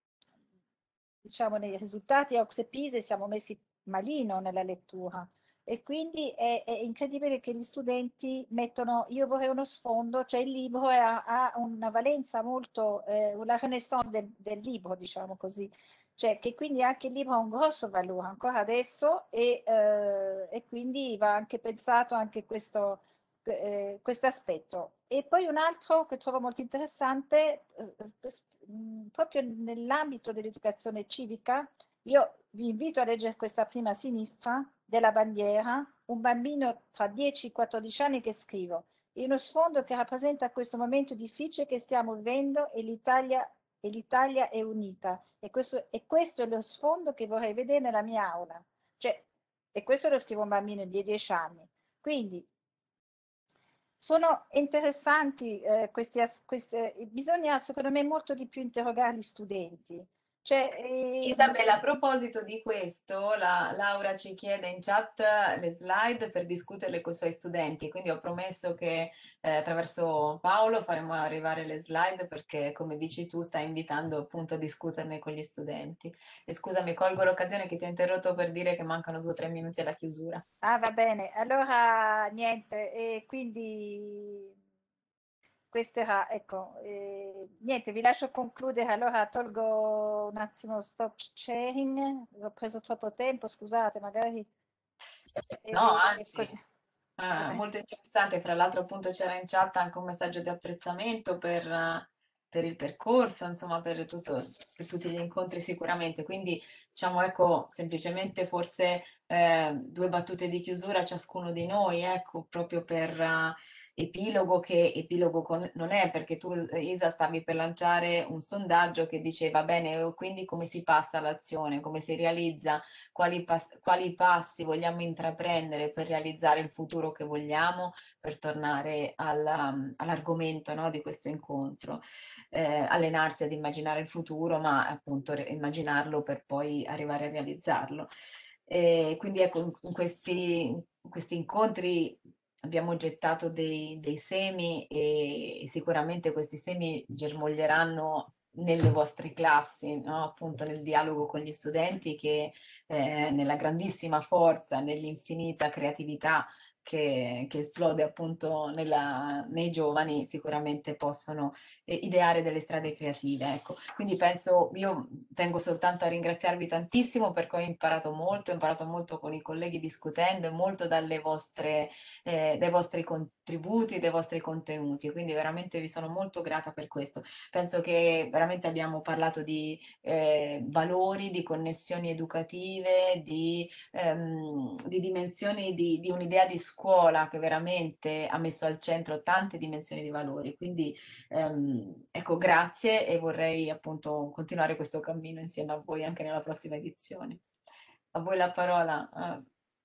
diciamo, nei risultati a Oxepise siamo messi malino nella lettura e quindi è, è incredibile che gli studenti mettono, io vorrei uno sfondo, cioè il libro è- ha, ha una valenza molto, eh, la renaissance del, del libro, diciamo così, cioè che quindi anche il libro ha un grosso valore ancora adesso e, eh, e quindi va anche pensato anche questo eh, questo aspetto. E poi un altro che trovo molto interessante, eh, s- mh, proprio nell'ambito dell'educazione civica, io vi invito a leggere questa prima a sinistra della bandiera, un bambino tra dieci e quattordici anni che scrivo, in uno sfondo che rappresenta questo momento difficile che stiamo vivendo e l'Italia e l'Italia è unita. E questo, e questo è lo sfondo che vorrei vedere nella mia aula. Cioè, e questo lo scrive un bambino di dieci anni. Quindi sono interessanti eh, questi, as- queste, bisogna secondo me molto di più interrogare gli studenti. Cioè, eh, Isabella, a proposito di questo, la Laura ci chiede in chat le slide per discuterle con i suoi studenti, quindi ho promesso che eh, attraverso Paolo faremo arrivare le slide perché, come dici tu, stai invitando appunto a discuterne con gli studenti. E scusami, colgo l'occasione che ti ho interrotto per dire che mancano due o tre minuti alla chiusura. ah, va bene, allora niente, e quindi questo era, ecco, eh, niente, vi lascio concludere, allora tolgo un attimo stop sharing, ho preso troppo tempo, scusate, magari... No, eh, anzi, così. eh, Vabbè. molto interessante. Fra l'altro, appunto, c'era in chat anche un messaggio di apprezzamento per, eh, per il percorso, insomma, per tutto, per tutti gli incontri sicuramente. Quindi, diciamo, ecco, semplicemente forse eh, due battute di chiusura a ciascuno di noi, ecco, proprio per eh, epilogo, che epilogo con- non è, perché tu, eh, Isa, stavi per lanciare un sondaggio che diceva, bene, eh, quindi come si passa all'azione, come si realizza quali, pas- quali passi vogliamo intraprendere per realizzare il futuro che vogliamo, per tornare alla- all'argomento, no, di questo incontro. Eh, allenarsi ad immaginare il futuro, ma appunto re- immaginarlo per poi arrivare a realizzarlo. E quindi ecco, in in questi, in questi incontri abbiamo gettato dei, dei semi e sicuramente questi semi germoglieranno nelle vostre classi, no? Appunto nel dialogo con gli studenti che eh, nella grandissima forza, nell'infinita creatività che, che esplode appunto nella- nei giovani, sicuramente possono eh, ideare delle strade creative. Ecco. Quindi penso, io tengo soltanto a ringraziarvi tantissimo perché ho imparato molto, ho imparato molto con i colleghi discutendo e molto dalle vostre, eh, dai vostri contributi, dai vostri contenuti. Quindi veramente vi sono molto grata per questo. Penso che veramente abbiamo parlato di eh, valori, di connessioni educative, di, ehm, di dimensioni di, di un'idea di scuola che veramente ha messo al centro tante dimensioni di valori. Quindi ehm, ecco, grazie e vorrei appunto continuare questo cammino insieme a voi anche nella prossima edizione. A voi la parola. eh.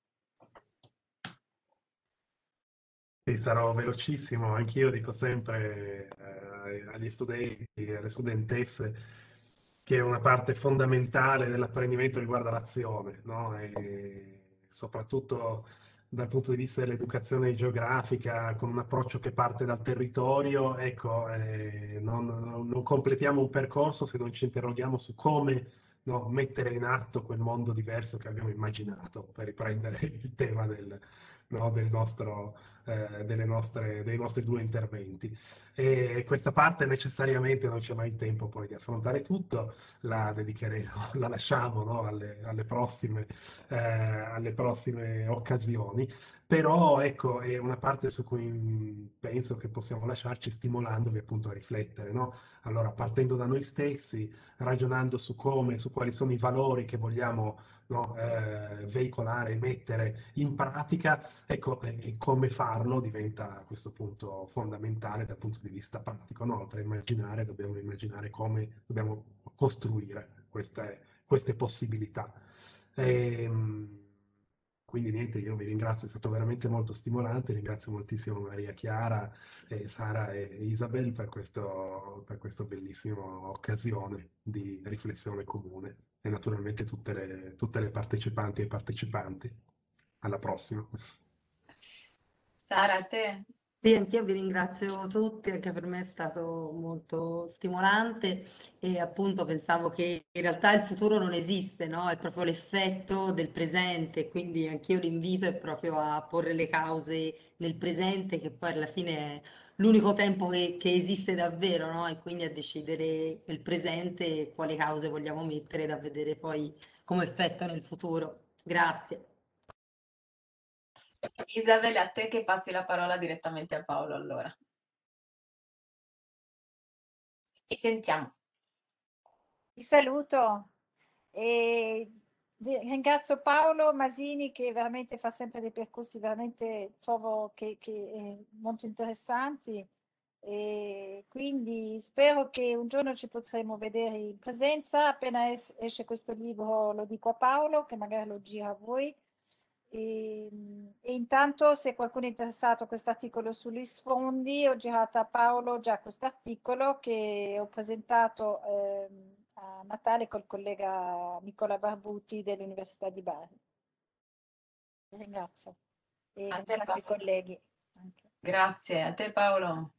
Sì, sarò velocissimo, anch'io dico sempre eh, agli studenti e alle studentesse che una parte fondamentale dell'apprendimento riguarda l'azione, no? E soprattutto dal punto di vista dell'educazione geografica, con un approccio che parte dal territorio, ecco, eh, non, non- non completiamo un percorso se non ci interroghiamo su come, no, mettere in atto quel mondo diverso che abbiamo immaginato, per riprendere il tema del, no, del nostro, eh, delle nostre, dei nostri due interventi. E questa parte necessariamente non c'è mai tempo poi di affrontare tutto, la dedicheremo, la lasciamo, no, alle, alle prossime, eh, alle prossime occasioni. Però ecco, è una parte su cui mh, penso che possiamo lasciarci stimolandovi appunto a riflettere, no? Allora, partendo da noi stessi, ragionando su come, su quali sono i valori che vogliamo, no, eh, veicolare, mettere in pratica, ecco, e e come farlo diventa a questo punto fondamentale dal punto di vista pratico, no? Oltre a immaginare, dobbiamo immaginare come dobbiamo costruire queste, queste possibilità. Ehm, quindi niente, io vi ringrazio, è stato veramente molto stimolante, ringrazio moltissimo Maria Chiara, e Sara e Isabel per questo, per questa bellissima occasione di riflessione comune e naturalmente tutte le, tutte le partecipanti e partecipanti. Alla prossima. Sara, a te. Sì, anch'io vi ringrazio tutti, anche per me è stato molto stimolante e appunto pensavo che in realtà il futuro non esiste, no? È proprio l'effetto del presente, quindi anch'io l'invito è proprio a porre le cause nel presente, che poi alla fine è l'unico tempo che, che esiste davvero, no? E quindi a decidere nel presente quali cause vogliamo mettere da vedere poi come effetto nel futuro. Grazie. Isabel, a te che passi la parola direttamente a Paolo allora. Ti sentiamo. Vi saluto e vi- ringrazio Paolo Masini che veramente fa sempre dei percorsi veramente trovo che, che, eh, molto interessanti e quindi spero che un giorno ci potremo vedere in presenza. Appena es- esce questo libro lo dico a Paolo che magari lo gira a voi. E, e intanto se qualcuno è interessato a questo articolo sugli sfondi, ho girato a Paolo già questo articolo che ho presentato ehm, a Natale col collega Nicola Barbuti dell'Università di Bari. Vi ringrazio e A te ringrazio i Paolo. colleghi anche. Grazie, a te Paolo.